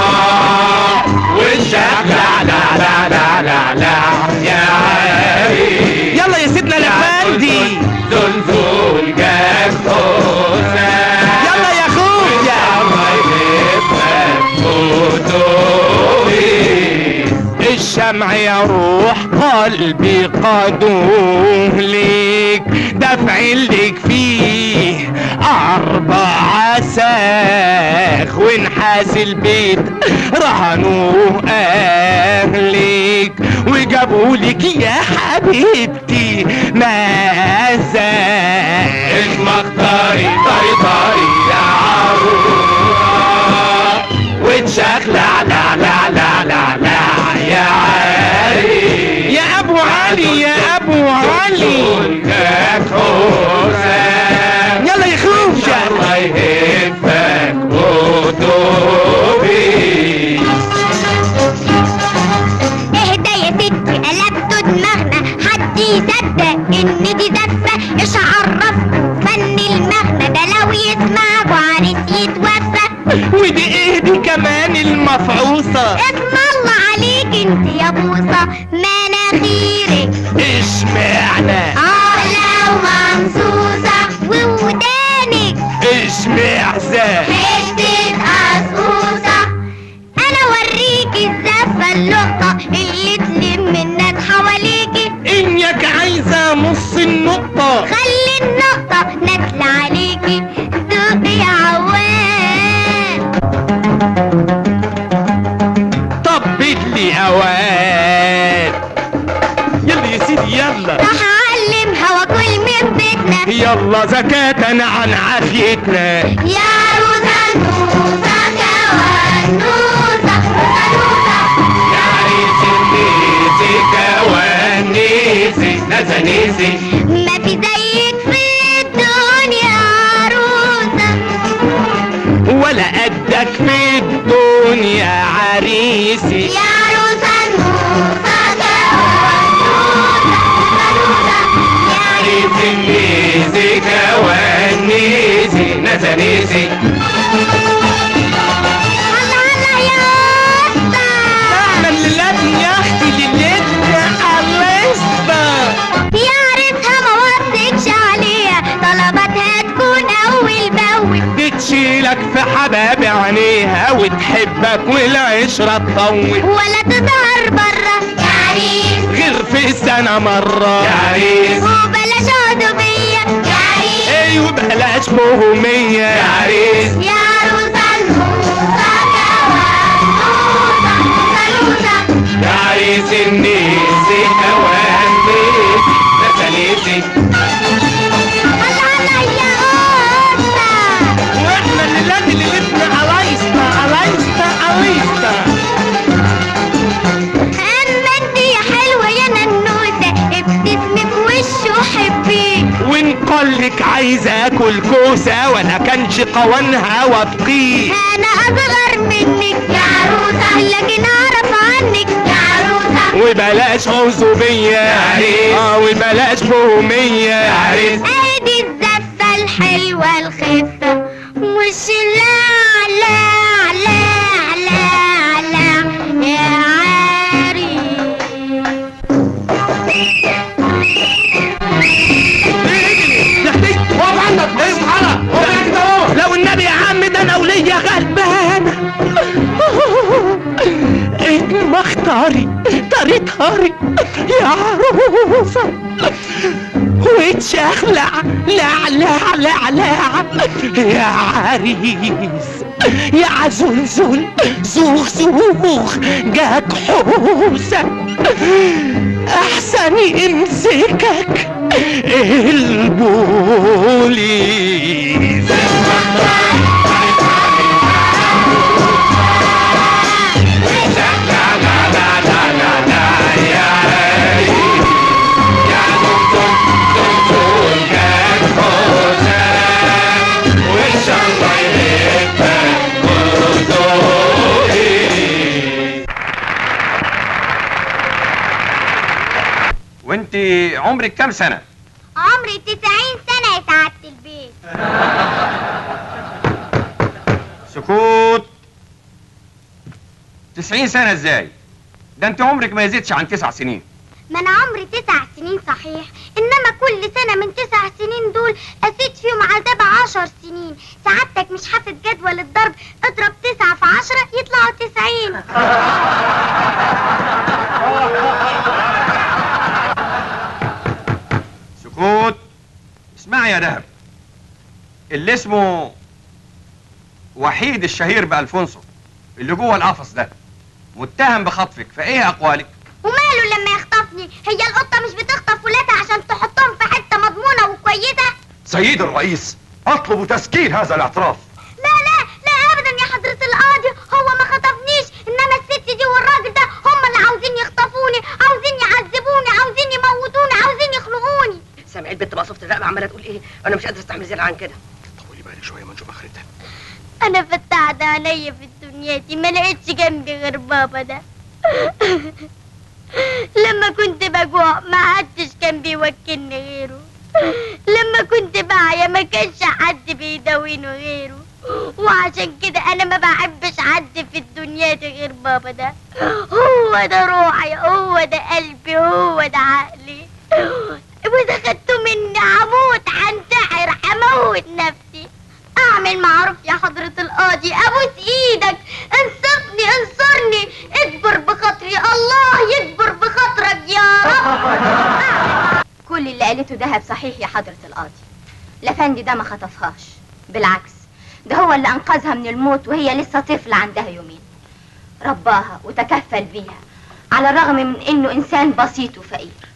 S10: والشخلع لا لا لا لا لا يا عريس. يلا يا سيدنا الافندي. زلزل جاك حوسة يلا يا اخويا الله يهبك أوتوبي. الشمع يا روح قلبي قادوه ليك دفع لك فيه أربع ساخ ونحاس البيت رهنوه أهلك وجابوا لك يا حبيبتي مازاخ. مختاري طاري طاري يا عروسة وتشخلع لا لا لا لا لا يا عريس. يا ابو علي يا ابو علي يلا يا خوجة الله يهفك أوتوبي.
S1: اهدى يا ستي قلبتوا دماغنا، حد يصدق ان دي زفة. ايش عرفكوا فن المغنى ده لو يسمعوا عريس يتوفى.
S10: ودي ايه دي كمان المفعوصة؟
S1: اسم الله عليك انت يا بوصة مناخيرك.
S10: اشمعنى؟
S1: اه لو ممسوسة وودانك
S10: اشمعزة
S1: حتة قصقوصة. انا اوريكي الزفة اللقطة اللي تلم الناس حواليكي.
S10: انك عايزة نص النقطة
S1: خلي النقطة نازلة عليكي ذوقي يا عوام.
S10: طب بدلي اوان. يلا يا سيدي يلا
S1: راح اعلمها واكل من بيتنا.
S10: يلا زكاة عن عافيتنا.
S1: يا عروسة نوسة كوانوسة نوسة.
S10: يا عريس النيسي كوانيسي نزنيسي.
S1: ما في زيك في الدنيا عروسة،
S10: ولا قدك في الدنيا عريسي.
S1: يا عروسة نوسة كوانوسة نوسة. يا
S10: عريس النيسي كوانيسي نزنيسي.
S1: الله الله يا اسطى.
S10: اعمل للابن يا اختي ليلتنا الاسطى.
S1: يا عريسها ما وصيتش عليها، طلباتها تكون اول باول.
S10: بتشيلك في حباب عينيها وتحبك والعشرة تطول.
S1: ولا تظهر برا يا عريس
S10: غير في السنة مرة يا عريس.
S1: وبلاش عدوبية يا عريس.
S10: ايوه بلاش بهومية يا عريس.
S1: يا عروسة نوسة كوانوسة نوسة.
S10: يا عريس النيسي كوانيسي نسانيسي.
S1: الله الله يا اسطى.
S10: واحنا الليلات اللي لبنا عرايسنا عرايسنا عرايسنا.
S1: اما انت يا حلوة يا ننوسة، ابتسمي في وشه وحبيه.
S10: وان قالك عايز اكل كوسة ولا كانش قوانها وفقيه.
S1: انا اصغر منك يا عروسة، لكن اعرف عنك يا عروسة.
S10: وبلاش عزوبية يا عريس. اه وبلاش بهومية يا عريس.
S1: ادي الزفة الحلوة الخفة، مش لا لا لا لا لا يا عريس.
S10: يا اختي اقف عندك. ايه سبحانك اقف كده اهو. لو النبي يا عم ده انا ولية غلبانة. اتم اختاري طريق هاري يا عروسة. وتشخلع لا لا لا لا يا عريس. يا عزلزل زوخ زوخ جاك حوسة. احسن يمسكك البوليس.
S9: وانت عمرك كام سنة؟
S1: عمري تسعين سنة يا سعادة البيت.
S9: سكوت. تسعين سنة ازاي؟ ده انت عمرك ما يزيدش عن تسع سنين.
S1: ما انا عمري تسع سنين صحيح، انما كل سنة من تسع سنين دول اسيد فيهم عذاب عشر سنين. سعادتك مش حافظ جدول الضرب؟ اضرب تسعة في عشرة يطلعوا تسعين.
S9: سكوت. اسمعي يا دهب، اللي اسمه وحيد الشهير بألفونسو اللي جوه القفص ده متهم بخطفك، فايه اقوالك؟
S1: وماله لما يخطفني؟ هي القطة مش بتخطف ولادها عشان تحطهم في حتة مضمونة وكويسة؟
S5: سيد الرئيس، اطلب تسجيل هذا الاعتراف.
S1: لا لا لا ابدا يا حضرة القاضي، هو ما خطفنيش، انما الست دي والراجل ده هم اللي عاوزين يخطفوني، عاوزين يعذبوني، عاوزين يموتوني، عاوزين يخنقوني.
S4: سامع البنت مقصوفة الرقبة عمالة تقول ايه؟ انا مش قادرة استحمل زيادة عن كده.
S5: طولي بالك شوية ما نشوف اخرتها.
S1: انا فتحت عينيا في الدنيا دي ما لقيتش جنبي غير بابا ده. لما كنت بجوع ما حدش كان بيوكلني غيره، لما كنت باعية ما كانش حد بيداويني غيره، وعشان كده انا ما بحبش حد في الدنيا دي غير بابا ده. هو ده روحي، هو ده قلبي، هو ده عقلي، واذا خدته مني هموت، هنتحر، هموت نفسي. اعمل معروف يا حضرة القاضي، ابوس ايدك، انصفني، انصرني، اجبر بخاطري، الله يجبر بخاطرك يا رب.
S12: كل اللي قالته دهب صحيح يا حضرة القاضي. الافندي ده ما خطفهاش، بالعكس ده هو اللي انقذها من الموت وهي لسه طفلة عندها يومين. رباها وتكفل بيها على الرغم من انه انسان بسيط وفقير.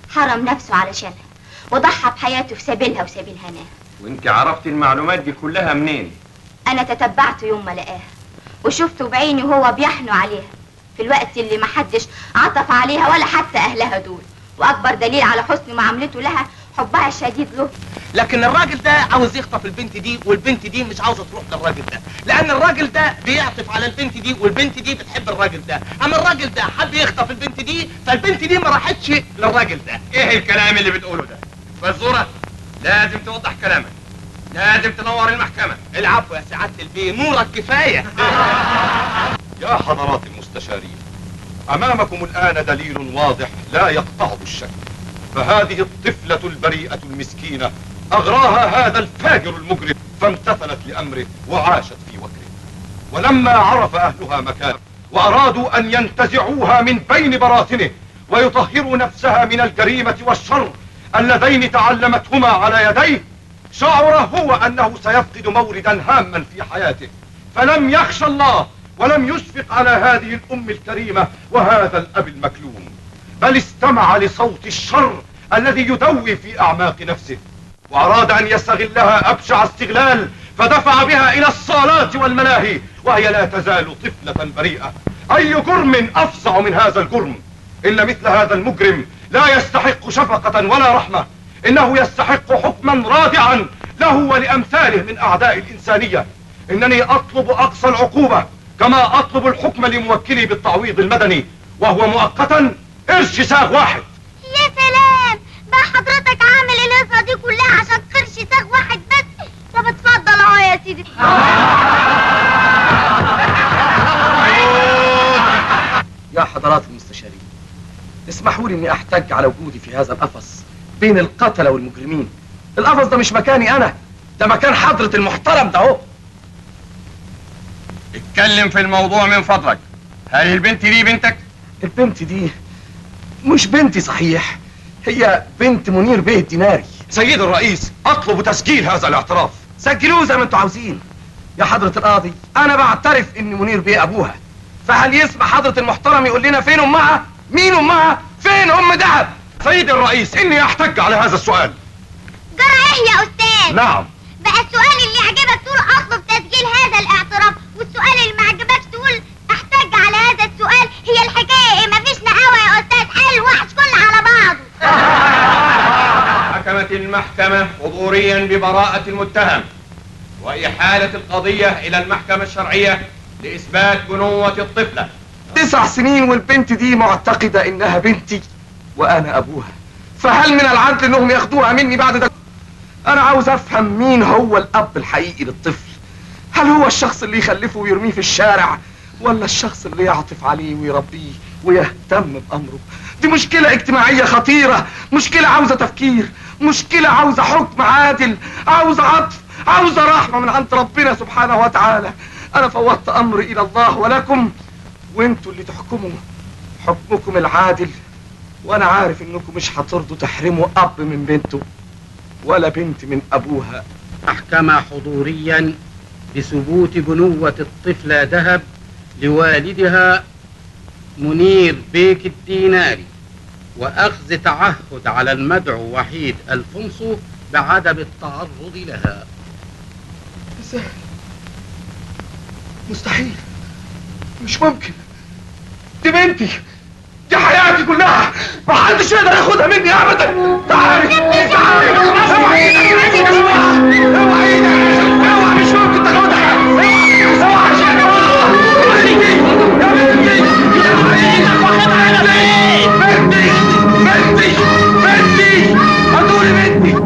S12: حرم نفسه علشانها وضحى بحياته في سبيلها وسبيل هناها.
S9: وانت عرفتي المعلومات دي كلها منين؟
S12: انا تتبعته يوم ما لقاها وشفته بعيني وهو بيحنو عليها في الوقت اللي محدش عطف عليها ولا حتى اهلها دول، واكبر دليل على حسن معاملته لها حبها الشديد له.
S10: لكن الراجل ده عاوز يخطف البنت دي، والبنت دي مش عاوزه تروح للراجل ده، لان الراجل ده بيعطف على البنت دي والبنت دي بتحب الراجل ده. اما الراجل ده حب يخطف البنت دي، فالبنت دي ما راحتش للراجل ده.
S9: ايه الكلام اللي بتقوله ده؟ فزوره، لازم توضح كلامك، لازم تنور المحكمه.
S10: العفو يا سعاده البيه، نورك كفايه.
S5: يا حضرات المستشارين، أمامكم الآن دليل واضح لا يقطعه الشك، فهذه الطفلة البريئة المسكينة أغراها هذا الفاجر المجرم فامتثلت لأمره وعاشت في وكره. ولما عرف أهلها مكانه وأرادوا أن ينتزعوها من بين براثنه ويطهروا نفسها من الجريمة والشر اللذين تعلمتهما على يديه، شعر هو أنه سيفقد موردا هاما في حياته، فلم يخشى الله ولم يشفق على هذه الأم الكريمة وهذا الأب المكلوم، بل استمع لصوت الشر الذي يدوي في أعماق نفسه، وأراد أن يستغلها أبشع استغلال، فدفع بها إلى الصالات والملاهي وهي لا تزال طفلة بريئة. أي جرم أفظع من هذا الجرم؟ إن مثل هذا المجرم لا يستحق شفقة ولا رحمة، إنه يستحق حكما رادعا له ولأمثاله من أعداء الإنسانية. إنني أطلب أقصى العقوبة، كما أطلب الحكم لموكلي بالتعويض المدني، وهو مؤقتا قرش ساغ واحد.
S1: يا سلام، بقى حضرتك عامل القصه دي كلها عشان قرش ساغ واحد بس؟ طب اتفضل اهو يا سيدي.
S2: يا حضرات المستشارين، اسمحوا لي اني احتج على وجودي في هذا القفص بين القتلة والمجرمين. القفص ده مش مكاني انا، ده مكان حضرة المحترم ده اهو.
S9: اتكلم في الموضوع من فضلك. هل البنت دي بنتك؟
S2: البنت دي مش بنتي صحيح، هي بنت منير بيه الديناري.
S5: سيد الرئيس، اطلب تسجيل هذا الاعتراف.
S2: سجلوه زي ما انتوا عاوزين. يا حضرة القاضي، انا بعترف ان منير بيه ابوها، فهل يسمح حضرة المحترم يقول لنا فين امها؟ مين امها؟ فين ام دهب؟
S5: سيد الرئيس، اني احتج على هذا السؤال.
S1: جرى ايه يا استاذ؟
S5: نعم.
S1: بقى السؤال اللي يعجبك تقول اطلب تسجيل هذا الاعتراف، والسؤال اللي ما عجبكش تقول احتج على هذا السؤال. هي الحكايه ايه؟ مفيش نقاوه يا استاذ، حل الوحش كله على بعضه.
S9: حكمت المحكمة حضوريا ببراءة المتهم وإحالة القضية إلى المحكمة الشرعية لإثبات بنوة الطفلة.
S2: تسع سنين والبنت دي معتقدة إنها بنتي وأنا أبوها، فهل من العدل إنهم ياخدوها مني بعد ده؟ أنا عاوز أفهم مين هو الأب الحقيقي للطفل. هل هو الشخص اللي يخلفه ويرميه في الشارع، ولا الشخص اللي يعطف عليه ويربيه ويهتم بأمره؟ دي مشكلة اجتماعية خطيرة، مشكلة عاوزة تفكير، مشكلة عاوزة حكم عادل، عاوزة عطف، عاوزة رحمة من عند ربنا سبحانه وتعالى. أنا فوضت أمري إلى الله ولكم، وانتوا اللي تحكموا حكمكم العادل. وأنا عارف إنكم مش هترضوا تحرموا أب من بنته ولا بنت من أبوها.
S13: أحكم حضوريا بثبوت بنوة الطفلة دهب لوالدها منير بيك الديناري، وأخذ تعهد على المدعو وحيد الفنصو بعدم التعرض لها.
S2: ازاي؟ مستحيل، مش ممكن، دي بنتي، دي حياتي كلها، ما حدش يقدر ياخدها مني ابدا. تعالي تعالي، اوعى ايدك، اوعى ايدك، اوعى، مش ممكن تاخدها، اوعى عشان اوعى ايدي يا بنتي، اوعى ايدك، واخدها على فين؟ بنتي بنتي بنتي، هتقولي بنتي.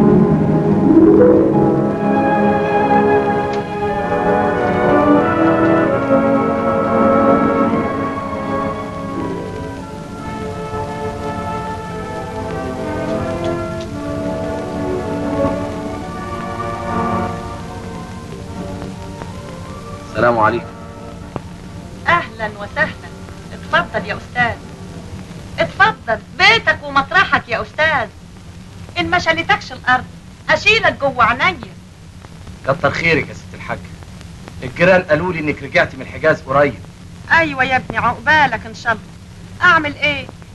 S2: السلام عليكم.
S7: اهلا وسهلا، اتفضل يا استاذ، اتفضل بيتك ومطرحك يا استاذ. ان ما شالتكش الارض اشيلك جوه عينيا.
S2: كتر خيرك يا ست الحاج، الجيران قالوا لي انك رجعتي من الحجاز قريب.
S7: ايوه يا ابني، عقبالك ان شاء الله. اعمل ايه؟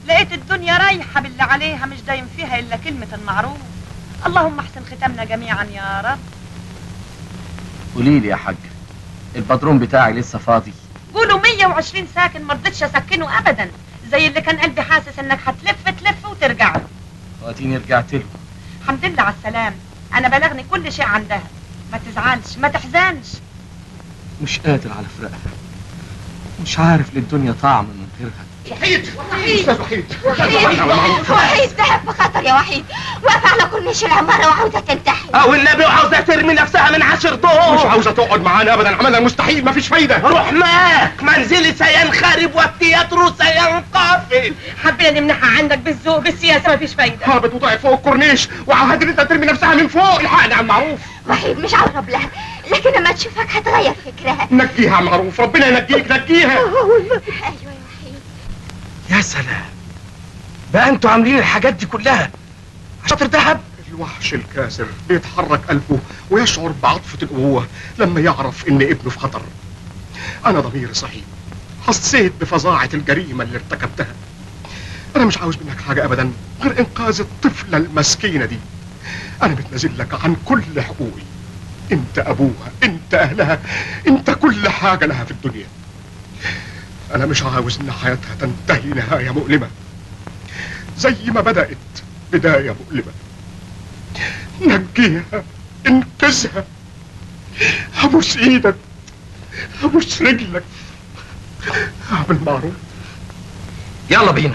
S7: لقيت الدنيا رايحة باللي عليها مش دايم فيها إلا كلمة المعروف. اللهم احسن ختامنا جميعا يا رب.
S2: قولي لي يا حاج، البدروم بتاعي لسه فاضي؟
S7: قولوا مية وعشرين ساكن مرضتش اسكنه ابدا، زي اللي كان قلبي حاسس انك هتلف تلف وترجع له.
S2: واديني رجعت له.
S7: الحمد لله على السلام. انا بلغني كل شيء عندها، ما تزعلش ما تحزنش.
S2: مش قادر على فراقها، مش عارف للدنيا طعم من غيرها.
S5: وحيد
S7: وحيد
S5: استاذ وحيد
S12: وحيد وحيد دهب بخطر يا وحيد، واقفة على كورنيش العمارة وعاوزة تنتحر.
S10: او النبي وعاوزة ترمي نفسها من عشر دور.
S5: مش عاوزه تقعد معانا ابدا، عملنا المستحيل مفيش فايده.
S10: روح معاك، منزلي سينخرب والتياترو سينقفل.
S4: حبينا نمنعها عندك بالذوق بالسياسه مفيش فايده.
S5: هربت وطلعت فوق الكورنيش وعهدت انت ترمي نفسها من فوق. الحقني يا عم معروف.
S12: وحيد مش عقرب لها، لكن لما تشوفك هتغير فكرها.
S5: نجيها يا عم معروف، ربنا ينجيك نجيها.
S12: ايوه يا وحيد.
S10: يا سلام، بقى انتوا عاملين الحاجات دي كلها شاطر دهب؟
S5: الوحش الكاسر بيتحرك قلبه ويشعر بعاطفة الأبوة لما يعرف إن ابنه في خطر. أنا ضميري صحيح، حسيت بفظاعة الجريمة اللي ارتكبتها. أنا مش عاوز منك حاجة أبدا غير إنقاذ الطفلة المسكينة دي. أنا بتنازل لك عن كل حقوقي. أنت أبوها، أنت أهلها، أنت كل حاجة لها في الدنيا. أنا مش عاوز إن حياتها تنتهي نهاية مؤلمة زي ما بدأت بداية مؤلمة. نجيها، انقذها، ابوس ايدك، ابوس رجلك، اعمل معروف.
S10: يلا بينا.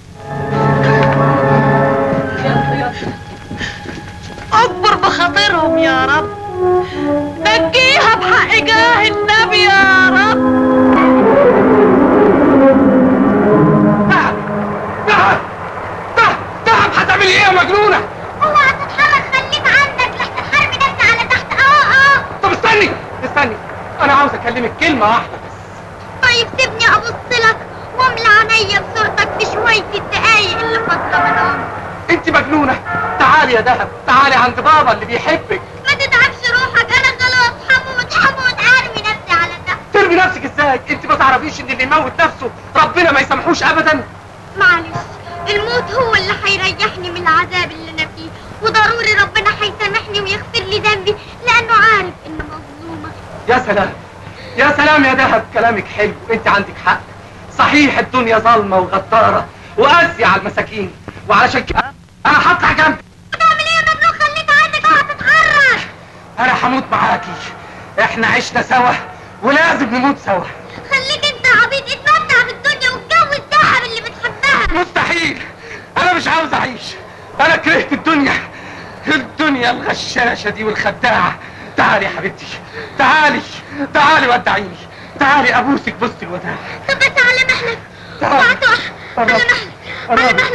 S7: اكبر بخاطرهم يا رب، نجيها بحق جاه النبي يا رب.
S10: دهب دهب دهب دهب هتعمل ايه يا مجنونه؟
S1: اوعى تتحرك، خليك عندك لحسن حرمي نفسي على تحت. اه اه
S10: طب استني استني، انا عاوز اكلمك كلمه واحده بس.
S1: طيب سيبني ابص لك واملى عينيا بصورتك في شويه الدقايق اللي فاضله من عمري.
S10: انت مجنونه، تعالي يا دهب، تعالي عند بابا اللي بيحبك.
S1: ما تتعبش روحك، انا خلاص هموت هموت ارمي نفسي على تحت.
S10: ترمي نفسك ازاي؟ انت ما تعرفيش ان اللي يموت نفسه ربنا ما يسامحوش ابدا.
S1: معلش، الموت هو اللي هيريحني من العذاب اللي انا فيه، وضروري ربنا هيسامحني ويغفر لي ذنبي لانه عارف اني مظلومه.
S10: يا سلام يا سلام يا دهب، كلامك حلو، انت عندك حق. صحيح الدنيا ظالمه وغداره وقاسيه على المساكين، وعلشان كده انا هطلع جنبك.
S1: هتعمل ايه يا مملوك؟ خليك عندك اوعى تتحرك.
S10: انا هموت معاكي، احنا عشنا سوا ولازم نموت سوا.
S1: خليك انت عبيط، اتمتع بالدنيا واتجوز دهب اللي بتحبها.
S10: مستحيل، انا مش عاوز اعيش، انا كرهت الدنيا، الدنيا الغشاشة دي والخداعة. تعالي يا حبيبتي، تعالي تعالي ودعيني، تعالي ابوسك بوسة الوداع.
S1: طب بس على مهلك، اوعى تقع. على مهلك على مهلك.